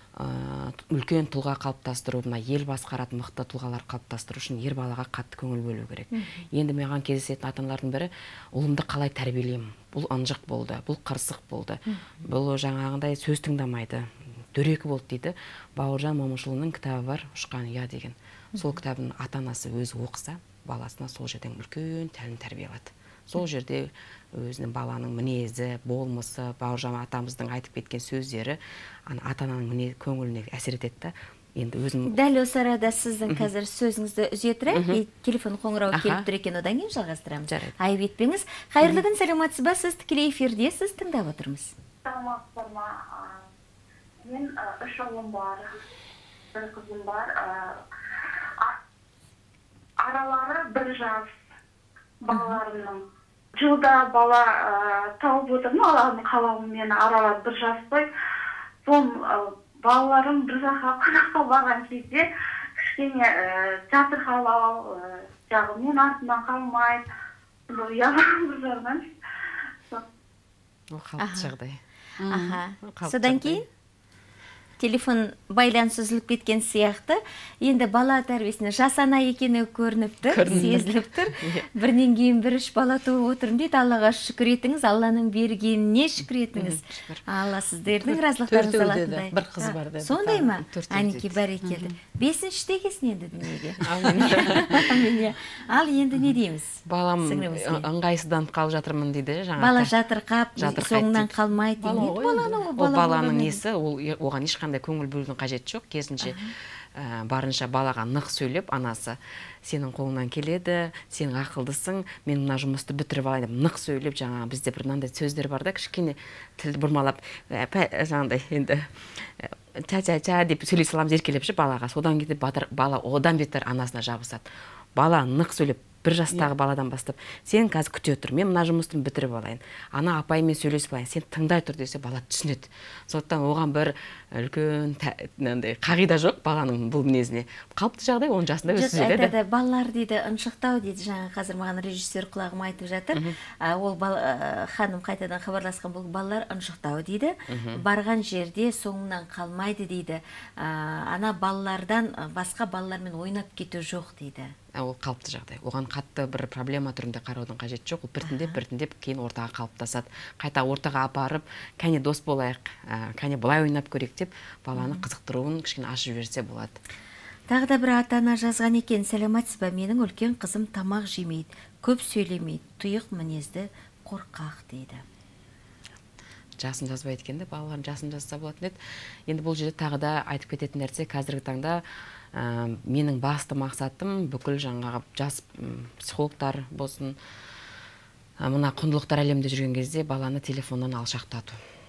үлкен тұлға қалыптастыру, ел басқаратын мықты тұлғалар қалыптастыру үшін ер балаға қатты көңіл бөлу керек. Енді маған кездесетін ата-аналардың бірі, ұлымды қалай тәрбиелеймін? Бұл ынжық болды, бұл қырсық болды, бұл жаңағындай сөз тыңдамайды, дөрекі болды дейді. Бауыржан Момышұлының кітабы бар, Ұшқан ұя деген. Сол кітабын ата-анасы өзі оқыса, баласына сол жерден үлкен тәлім тәрбие алады. Сол жерде өзінің баланың мінезі, болмысы, Бауыржан атамыздың айтып кеткен сөздері ата-ананың көңіліне әсер етеді. Енді өзім дәл осы арада сіздің қазір сөзіңізді үзе тұрайық, телефон қоңырауы келіп тұр екен, одан кейін жалғастырамыз. Айып етпеңіз. Қайырлы күн, сәлеметсіз ба? Сіз тікелей эфирде, сіз тыңдап отырмыз. Саламатсыздар ма? Мен 3 ұлым бар, 1 қызым бар. Аралары 1 жас балаларымның. Жылда бала тауып отырмын, Алланың қалауымен аралары 1 жас қой. Сол балаларым бір жаққа қонаққа барған кезде кішкене жатырқалау, жағы мен артынан қалмайды. Ұяларым бір жағынан. Ол қалыпты жағдай. Содан кейін телефон байланыс үзіліп кеткен сияқты. Енді бала тәрбиесіне жас ана екені көрініп тұр, сезіліп тұр. Бірінен кейін бір 3 бала туып отырмын дейді. Аллаға шүкір етіңіз, Алланың бергеніне шүкір етіңіз. Алла сіздердің разылықтарыңызды алатындай. 1 қыз бар деді. Сондай ма? Әнеки бәрекелді. 5-ші келсін енді дүниеге. Ал енді не дейміз? Балам ыңғайсызданып қалып жатырмын дейді. Бала жатырқап, соңынан қалмайды. Ол баланың несі, оған ешқандай көңіл бөлудің қажеті жоқ. Керісінше барынша балаға нық сөйлеп, анасы сенің қолыңнан келеді, сен ақылдысың, мен мына жұмысты бітіріп алайын деп нық сөйлеп, жаңағы бізде бір мынандай сөздер бар да, кішкене тілді бұрмалап, жаңағыдай енді ча деп сөйлей саламыз, еркелеп ше балаға. Содан кетіп бала одан бетер анасына жабысады. Бала нық сөйлеп, 1 жастағы баладан бастап, сен қазір күте тұр, мен мына жұмысты бітіріп алайын, ана апаймен сөйлесіп алайын, сен тыңдай тұр десе, бала түсінеді. Сондықтан оған бір үлкен қағида жоқ баланың бұл мінезіне. Қалыпты жағдай, оның жасында өсіп жүреді. Айтады, балалар дейді, ыншықтау дейді, жаңа қазір маған режиссер құлағым айтып жатыр. Ол ханым қайтадан хабарласқан, бұл балалар ыншықтау дейді, барған жерде соңынан қалмайды дейді. Ана балалардан басқа балалармен ойнап кету жоқ дейді. Ол қалыпты жағдай. Оған қатты бір проблема түрінде қараудың қажеті жоқ. Ол біртіндеп кейін ортаға қалыптасады. Қайта ортаға апарып, кәне дос болайық, кәне былай ойнап көрейік деп баланы қызықтыруын кішкене ашып жіберсе болады. Тағы да бір ата-ана жазған екен, сәлеметсіз ба, менің үлкен қызым тамақ жемейді, көп сөйлемейді, тұйық мінезді, қорқақ дейді. Жасын жазбайды екен де, балаларын жасын жазса болатын еді. Енді бұл жерде тағы да айтып кететін нәрсе, қазіргі таңда менің басты мақсатым бүкіл жаңағы жас психологтар болсын, мына құндылықтар әлемінде жүрген кезде баланы телефоннан алшақтату.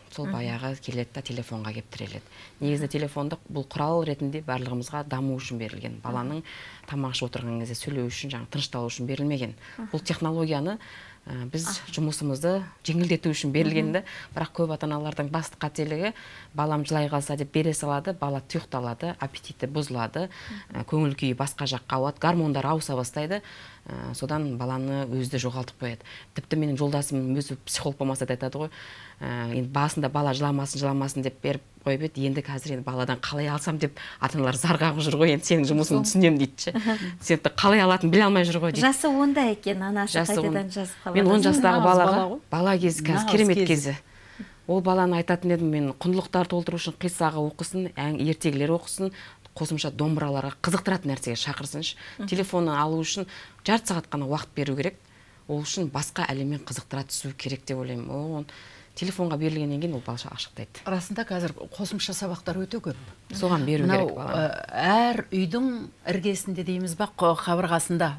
сол баяғы келеді да телефонға келіп тіреледі. Негізінде телефондық бұл құрал ретінде барлығымызға даму үшін берілген. Баланың тамақ ішіп отырған кезде сөйлеу үшін, жаңағы тынышталу үшін берілмеген. Бұл технологияны біз жұмысымызды жеңілдету үшін берілгенді, бірақ көп ата-аналардың басты қателігі балам жылай қалса деп бере салады, бала тұйықталады, аппетиті бұзылады, көңіл күйі басқа жаққа ауады, гормондар ауыса бастайды, содан баланы өзді жоғалтып қояды. Тіпті менің жолдасым өзі психолог болмаса да айтады ғой, енді басында бала жыламасын деп беріп қойып еді, енді қазір енді баладан қалай алсам деп ата-аналар зар қағып жүр ғой, енді сенің жұмысыңды түсінемін дейді. Сен қалай алатынын біле алмай жүр ғой дейді. Жасы онда екен, анасы қайтадан жазып қалады. Мен 10 жастағы бала кезі, қазір керемет кезі. Ол баланы айтатын едім, мен құндылықтар толтыру үшін қиссағы оқысын, ертегілер оқысын, қосымша домбыраларға қызықтыратын нәрсеге шақырсыншы. Телефонын алу үшін жарты сағат қана уақыт беру керек. Ол үшін басқа әлеммен қызықтыра түсу керек деп ойлаймын. Телефонға берілгеннен кейін ол бала ашықтайды. Расында қазір қосымша сабақтар өте көп. Соған беру керек баланы. Әр үйдің іргесінде дейміз ба, қабырғасында,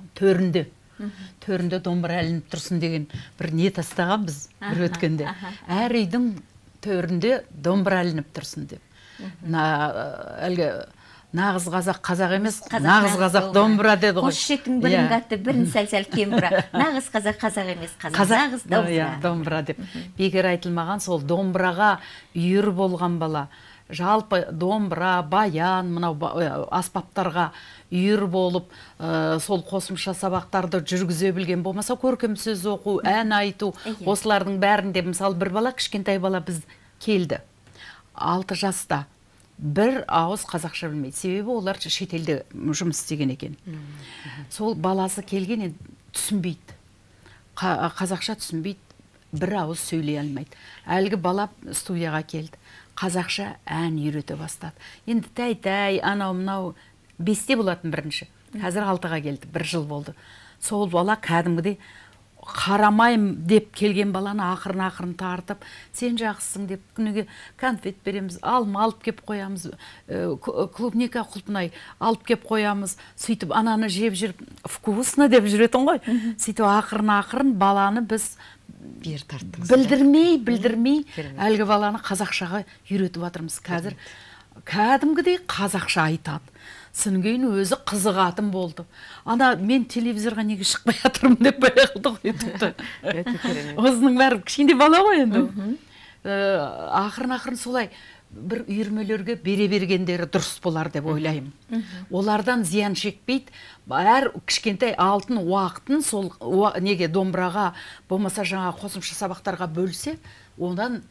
төрінде домбыра ілініп тұрсын деген бір не тастаған біз бір өткенде. Әр үйдің төрінде домбыра ілініп тұрсын деп. Әлгі нағыз қазақ емес, нағыз қазақ домбыра деді ғой. Қос шектің бірін қатты, бірін сәл-сәл кембіра. Нағыз қазақ емес, нағыз домбыра деп. Бекер айтылмаған, сол домбыраға үйір болған бала. Жалпы домбыра, баян, мынау аспаптарға үйір болып, сол қосымша сабақтарды жүргізе білген болмаса, көркем сөз оқу, ән айту, осылардың бәрінде, мысалы, бір бала, кішкентай бала біз келді. 6 жаста. Бір ауыз қазақша білмейді. Себебі олар шетелде жұмыс істеген екен. Сол баласы келген түсінбейді. Қазақша түсінбейді. Бір ауыз сөйлей алмайды. Әлгі бала студияға келді. Қазақша ән үйрете бастады. Енді тәй-тәй, анау-мынау 5-те болатын бірінші. Қазір 6-ға келді. 1 жыл болды. Сол бала кәдімгідей қарамайым деп келген баланы ақырын тартып, сен жақсысың деп күніге конфет береміз, алма алып кеп қоямыз, клубника құлпынай алып кеп қоямыз, сөйтіп ананы жеп жүріп, вкусно деп жүретін ғой. Сөйтіп ақырын баланы біз білдірмей әлгі баланы қазақшаға үйретіп жатырмыз. Қазір кәдімгідей қазақша айтады. Сіңген өзі қызығатын болды. Ана мен телевизорға неге шықпай жатырмын деп баяғылды ғой. Осының бәрі кішкентай бала ғой енді. Ақырын солай бір үйірмелерге бере бергендері дұрыс болар деп ойлаймын. Олардан зиян шекпейді. Әр кішкентай алтын уақытын сол неге домбыраға болмаса жаңа қосымша сабақтарға бөлсе, ондан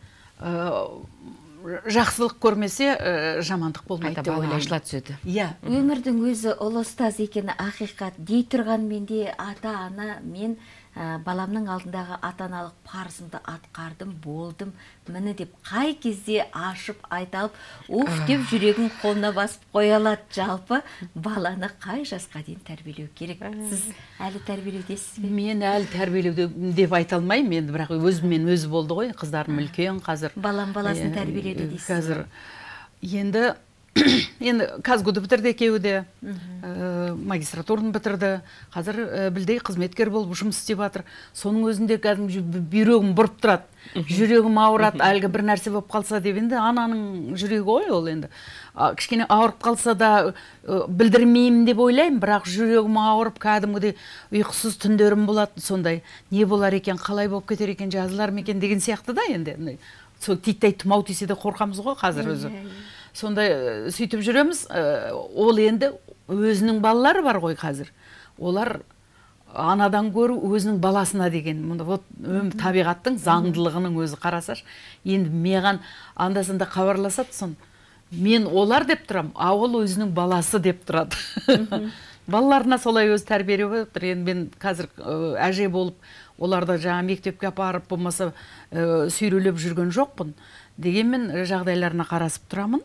жақсылық көрмесе жамандық болмайды деп ойлаймын. Ашыла түседі. Өмірдің өзі ұлы ұстаз екені ақиқат дей тұрған менде ата-ана, мен баламның алдындағы ата-аналық парызымды атқардым, болдым, міне деп қай кезде ашып айталып, уф деп жүрегін қолына басып қоя алады. Жалпы баланы қай жасқа дейін тәрбиелеу керек? Сіз әлі тәрбиелеудесіз бе? Мен әлі тәрбиелеуде деп айта алмаймын, енді бірақ өзімен өзі болды ғой, қыздарым үлкен қазір. Баласын тәрбиелеуде дейсіз. Қазір енді Казгуды бітірді екеуі де, магистратурын бітірді. Қазір білдей қызметкер болып жұмыс істеп жатыр. Соның өзінде бүйрегім бұрып тұрады. Жүрегім ауырады, әлгі бір нәрсе болып қалса деп, енді ананың жүрегі ғой ол енді. Кішкене ауырып қалса да білдірмеймін деп ойлаймын, бірақ жүрегім ауырып, кәдімгідей ұйқысыз түндерім болады. Сондай не болар екен, қалай болып кетер екен, жазылар ма екен деген сияқты да енді. Сол титтей тұмау тисе де қорқамыз ғой қазір өзі. Сондай сөйтіп жүреміз. Ол енді өзінің балалары бар ғой қазір. Олар анадан көру өзінің баласына деген. Табиғаттың заңдылығының өзі қарасаш. Енді меған анда-санда хабарласады, сон мен олар деп тұрам, ол өзінің баласы деп тұрады. Балаларына солай өзі тәрбиелеп отыр. Енді мен қазір әже болып, оларды жаңа мектепке апарып болмаса сүйрелеп жүрген жоқпын. Дегенмен жағдайларына қарасып тұрамын.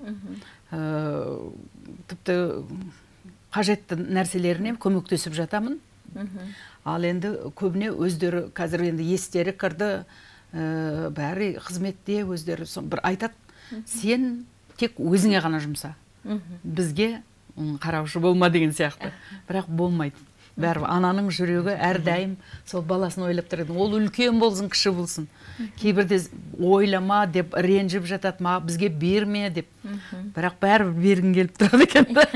Тіпті қажетті нәрселеріне көмектесіп жатамын. Ал енді көбіне өздері қазір енді естері кірді, бәрі қызметте өздері бір айтады, сен тек өзіңе ғана жұмса. Бізге қараушы болма деген сияқты. Бірақ болмайды. бәрі ананың жүрегі әрдайым сол баласын ойлап тұрады. Ол үлкен болсын, кіші болсын. Кейбірде ойлама деп ренжіп жатады, бізге берме деп. Бірақ бәрібір бергің келіп тұрады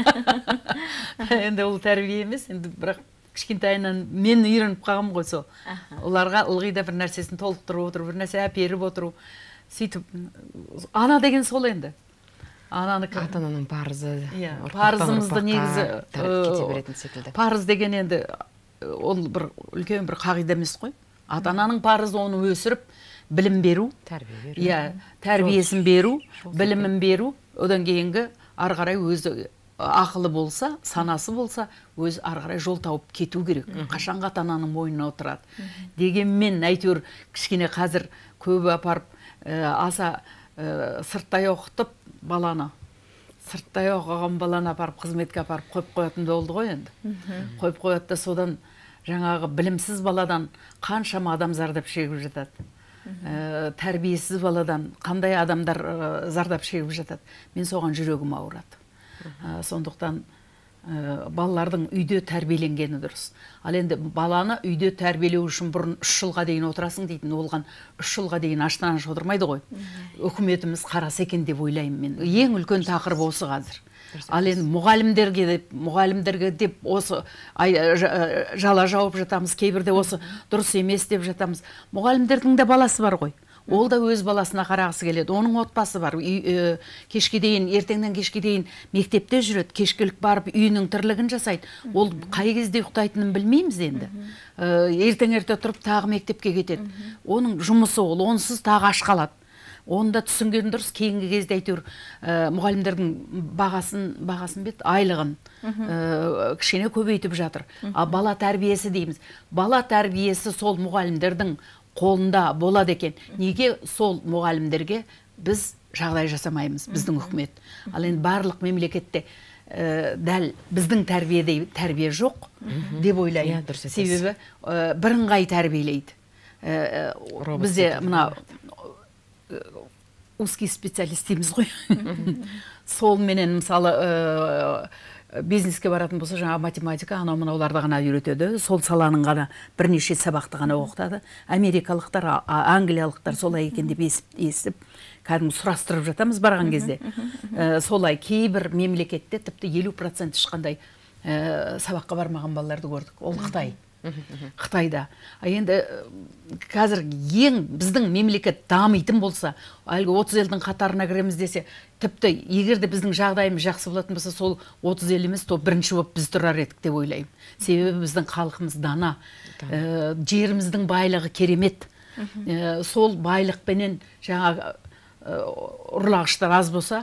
екен. Енді ол тәрбие емес, енді бірақ кішкентайынан мен үйреніп қалғам ғой сол. Оларға ылғи да бір нәрсесін толықтырып отыру, бір нәрсе әперіп отыру. Сөйтіп, ана деген сол енді. Ата-ананың парызы. Парызымызды негізі кете беретін секілді. Парыз деген енді ол бір үлкен бір қағида емес қой. Ата-ананың парызы оны өсіріп, білім беру, тәрбиесін беру, білімін беру, одан кейінгі ары қарай өзі ақылы болса, санасы болса, өз ары қарай жол тауып кету керек. Қашанға ата-ананың мойнына отырады. Дегенмен әйтеуір кішкене қазір көбі апарып аса сырттай оқытып баланы, сырттай оқыған баланы апарып қызметке апарып қойып қоятын болды ғой енді. Қойып қоятты, содан жаңағы білімсіз баладан қаншама адам зардап шегіп жатады. Тәрбиесіз баладан қандай адамдар зардап шегіп жатады. Мен соған жүрегім ауырады. Сондықтан балалардың үйде тәрбиеленгені дұрыс. Ал енді баланы үйде тәрбиелеу үшін бұрын 3 жылға дейін отырасың дейтін, олған 3 жылға дейін аштан аш отырмайды ғой. Үкіметіміз қараса екен деп ойлаймын мен. Ең үлкен тақырып осы қазір. Ал енді мұғалімдерге деп осы жала жауып жатамыз, кейбірде осы дұрыс емес деп жатамыз. Мұғалімдердің де баласы бар ғой. Ол да өз баласына қарағысы келеді. Оның отбасы бар. Кешке дейін, ертеңнен кешке дейін мектепте жүреді. Кешкілік барып үйінің тірлігін жасайды. Ол қай кезде ұйықтайтынын білмейміз енді. Ерте тұрып тағы мектепке кетеді. Оның жұмысы ол, онсыз тағы аш қалады. Оны да түсінген дұрыс. Кейінгі кезде әйтеуір мұғалімдердің бағасын бет, айлығын кішкене көбейтіп жатыр. Бала тәрбиесі дейміз. Бала тәрбиесі сол мұғалімдердің қолында болады екен. Неге сол мұғалімдерге біз жағдай жасамаймыз, біздің үкімет? Ал енді барлық мемлекетте дәл біздің тәрбие жоқ деп ойлаймын. Себебі бірыңғай тәрбиелейді. Бізде мына узкий специалист дейміз ғой. Сол менен мысалы бизнеске баратын болса, жаңа математика, анау-мынауларды ғана үйретеді. Сол саланың ғана бірнеше сабақты ғана оқытады. Америкалықтар, англиялықтар солай екен деп естіп, кәдімгі сұрастырып жатамыз барған кезде. Солай кейбір мемлекетте тіпті 50% ешқандай сабаққа бармаған балаларды көрдік. Ол Қытай. Қытайда. Енді қазір ең біздің мемлекет дамитын болса, әлгі 30 елдің қатарына кіреміз десе, тіпті егер де біздің жағдайымыз жақсы болатын болса, сол 30 ел емес, то бірінші болып біз тұрар едік деп ойлаймын. Себебі біздің халқымыз дана, жеріміздің байлығы керемет. Сол байлықпенен жаңа ұрлағыштар аз болса,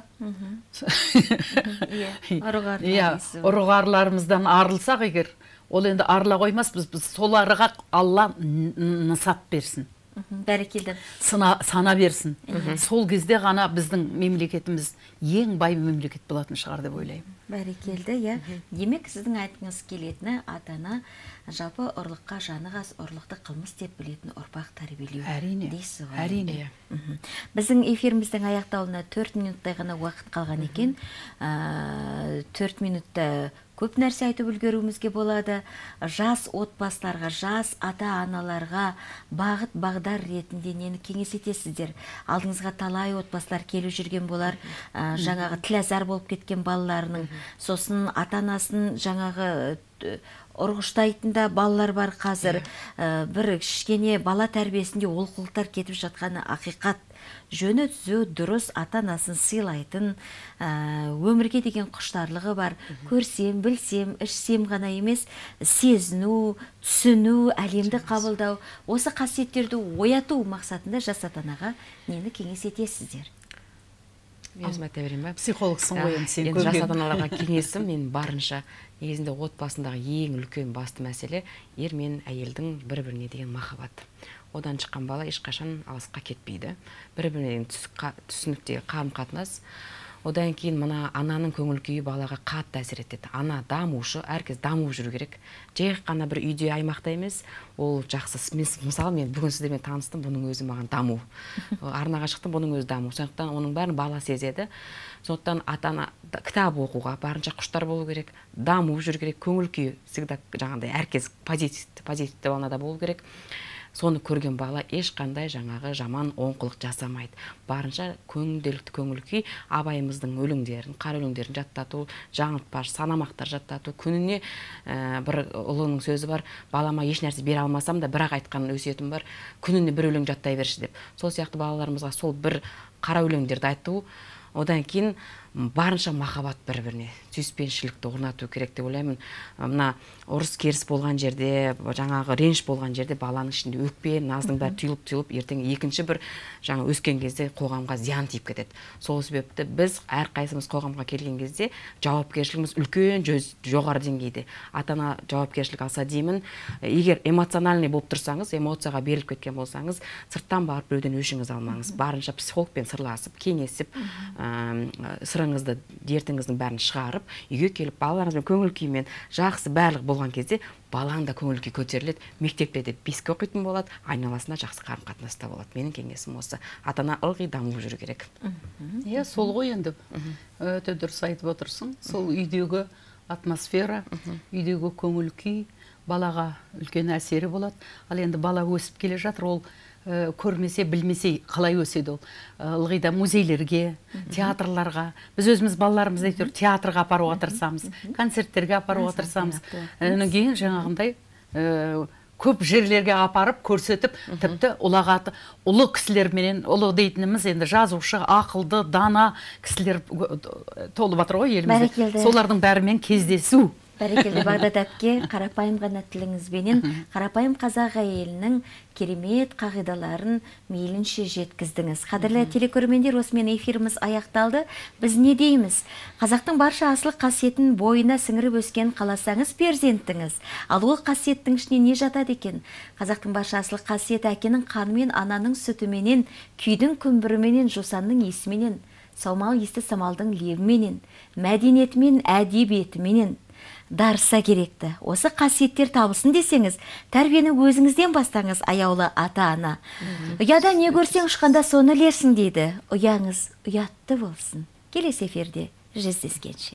ұрғарларымыздан арылсақ егер, ол енді арыла қоймас, біз соларға Алла нысап берсін. Бәрекелді. Сана берсін. Сол кезде ғана біздің мемлекетіміз ең бай мемлекет болатын шығар деп ойлаймын. Бәрекелді, иә. Демек, сіздің айтқыңыз келетіні ата-ана жалпы ұрлыққа жаны қас, ұрлықты қылмыс деп білетін ұрпақ тәрбиелеу. Әрине. Дейсіз ғой. Әрине. Біздің эфиріміздің аяқталуына 4 минуттай ғана уақыт қалған екен. 4 минутта көп нәрсе айтып үлгеруімізге болады. Жас отбасыларға, жас ата-аналарға бағыт бағдар ретінде нені кеңес етесіздер? Алдыңызға талай отбасылар келіп жүрген болар, жаңағы тілазар болып кеткен балаларының, сосын ата-анасын жаңағы ұрғыштайтында балалар бар қазір. Бір кішкене бала тәрбиесінде олқылықтар кетіп жатқаны ақиқат. Жөні түзу, дұрыс ата-анасын сыйлайтын, өмірге деген құштарлығы бар. Көрсем, білсем, ішсем ғана емес, сезіну, түсіну, әлемді қабылдау, осы қасиеттерді ояту мақсатында жас ата-анаға нені кеңес етесіздер? Мен өзім айта берейін ба? Психологсың ғой енді сен. Жас ата-аналарға кеңесім, мен барынша негізінде отбасындағы ең үлкен басты мәселе ер мен әйелдің бір-біріне деген махаббаты. Одан шыққан бала ешқашан алысқа кетпейді. Бір-бірінен түсініктегі қарым-қатынас. Одан кейін мына ананың көңіл күйі балаға қатты әсер етеді. Ана дамушы, әркез дамып жүру керек. Жай қана бір үйде аймақта емес, ол жақсы. Мысалы, мен бүгін сіздермен таныстым, бұның өзі маған даму. Арнаға шықтым, бұның өзі даму. Сондықтан оның бәрін бала сезеді. Сондықтан ата-ана кітап оқуға барынша құштар болу керек, даму жүру керек, көңіл күйі всегда жаңағыдай әркез позитивті балада болу керек. Соны көрген бала ешқандай жаңағы жаман оңқылық жасамайды. Барынша көңілділікті көңіл күй, абайымыздың өлеңдерін, қара өлеңдерін жаттату, жаңылтпаш, санамақтар жаттату. Күніне бір ұлының сөзі бар, балама еш нәрсе бере алмасам да бірақ айтқан өсиетім бар, күніне бір өлең жаттай берші деп. Сол сияқты балаларымызға сол бір қара өлеңдерді айту, одан кейін барынша махаббат бір-біріне, сүйіспеншілікті орнату керек деп ойлаймын. Мына ұрыс керіс болған жерде, жаңағы реніш болған жерде баланың ішінде өкпе, наздың бәрі түйіліп, ертең екінші бір жаңа өскен кезде қоғамға зиян тиіп кетеді. Сол себепті біз әрқайсымыз қоғамға келген кезде жауапкершілігіміз үлкен, жоғары деңгейде. Ата-ана жауапкершілік алса деймін. Егер эмоциональный болып тұрсаңыз, эмоцияға беріліп кеткен болсаңыз, сырттан барып біреуден өшіңіз алмаңыз. Барынша психологпен сырласып, кеңесіп, сырыңызды, дертіңіздің бәрін шығарып, үйге келіп балаларыңызбен көңіл күймен жақсы барлық болған кезде балаң да көңіл күй көтеріледі. Мектепте де беске оқитын болады, айналасында жақсы қарым-қатынаста болады. Менің кеңесім осы. Ата-ана ылғи дамып жүру керек. Иә, сол ғой енді. Өте дұрыс айтып отырсың. Сол үйдегі атмосфера, үйдегі көңіл күй балаға үлкен әсері болады. Ал енді бала өсіп келе жатыр, ол көрмесе, білмесе қалай өседі ол. Ылғи да музейлерге, театрларға, біз өзіміз балаларымызды әйтеуір театрға апаруға тырысамыз, концерттерге апаруға тырысамыз. Кейін жаңағындай көп жерлерге апарып, көрсетіп, тіпті ұлағаты, ұлы кісілерменен, ұлы дейтініміз енді жазушы, ақылды, дана кісілер толып жатыр ғой елімізде. Солардың бәрімен кездесу. Бәрекелді Бағдат әпке, қарапайым ғана тіліңізбенен қарапайым қазақ әйелінің керемет қағидаларын мейлінше жеткіздіңіз. Қадірлі телекөрермендер, осымен эфиріміз аяқталды. Біз не дейміз? Қазақтың барша асыл қасиетін бойына сіңіріп өскен қаласаңыз перзентіңіз. Ал ол қасиеттің ішіне не жатады екен? Қазақтың барша асыл қасиеті әкенің қанымен, ананың сүтіменен, күйдің күмбіріменен, жусанның есіменен, саумал есті самалдың лебіменен, мәдениетімен, әдебиетіменен дарыса керекті. Осы қасиеттер табылсын десеңіз, тәрбиені өзіңізден бастаңыз, аяулы ата-ана. Ұяда не көрсең ұшқанда соны ілерсің дейді. Ұяңыз ұятты болсын. Келесі эфирде жүздескенше.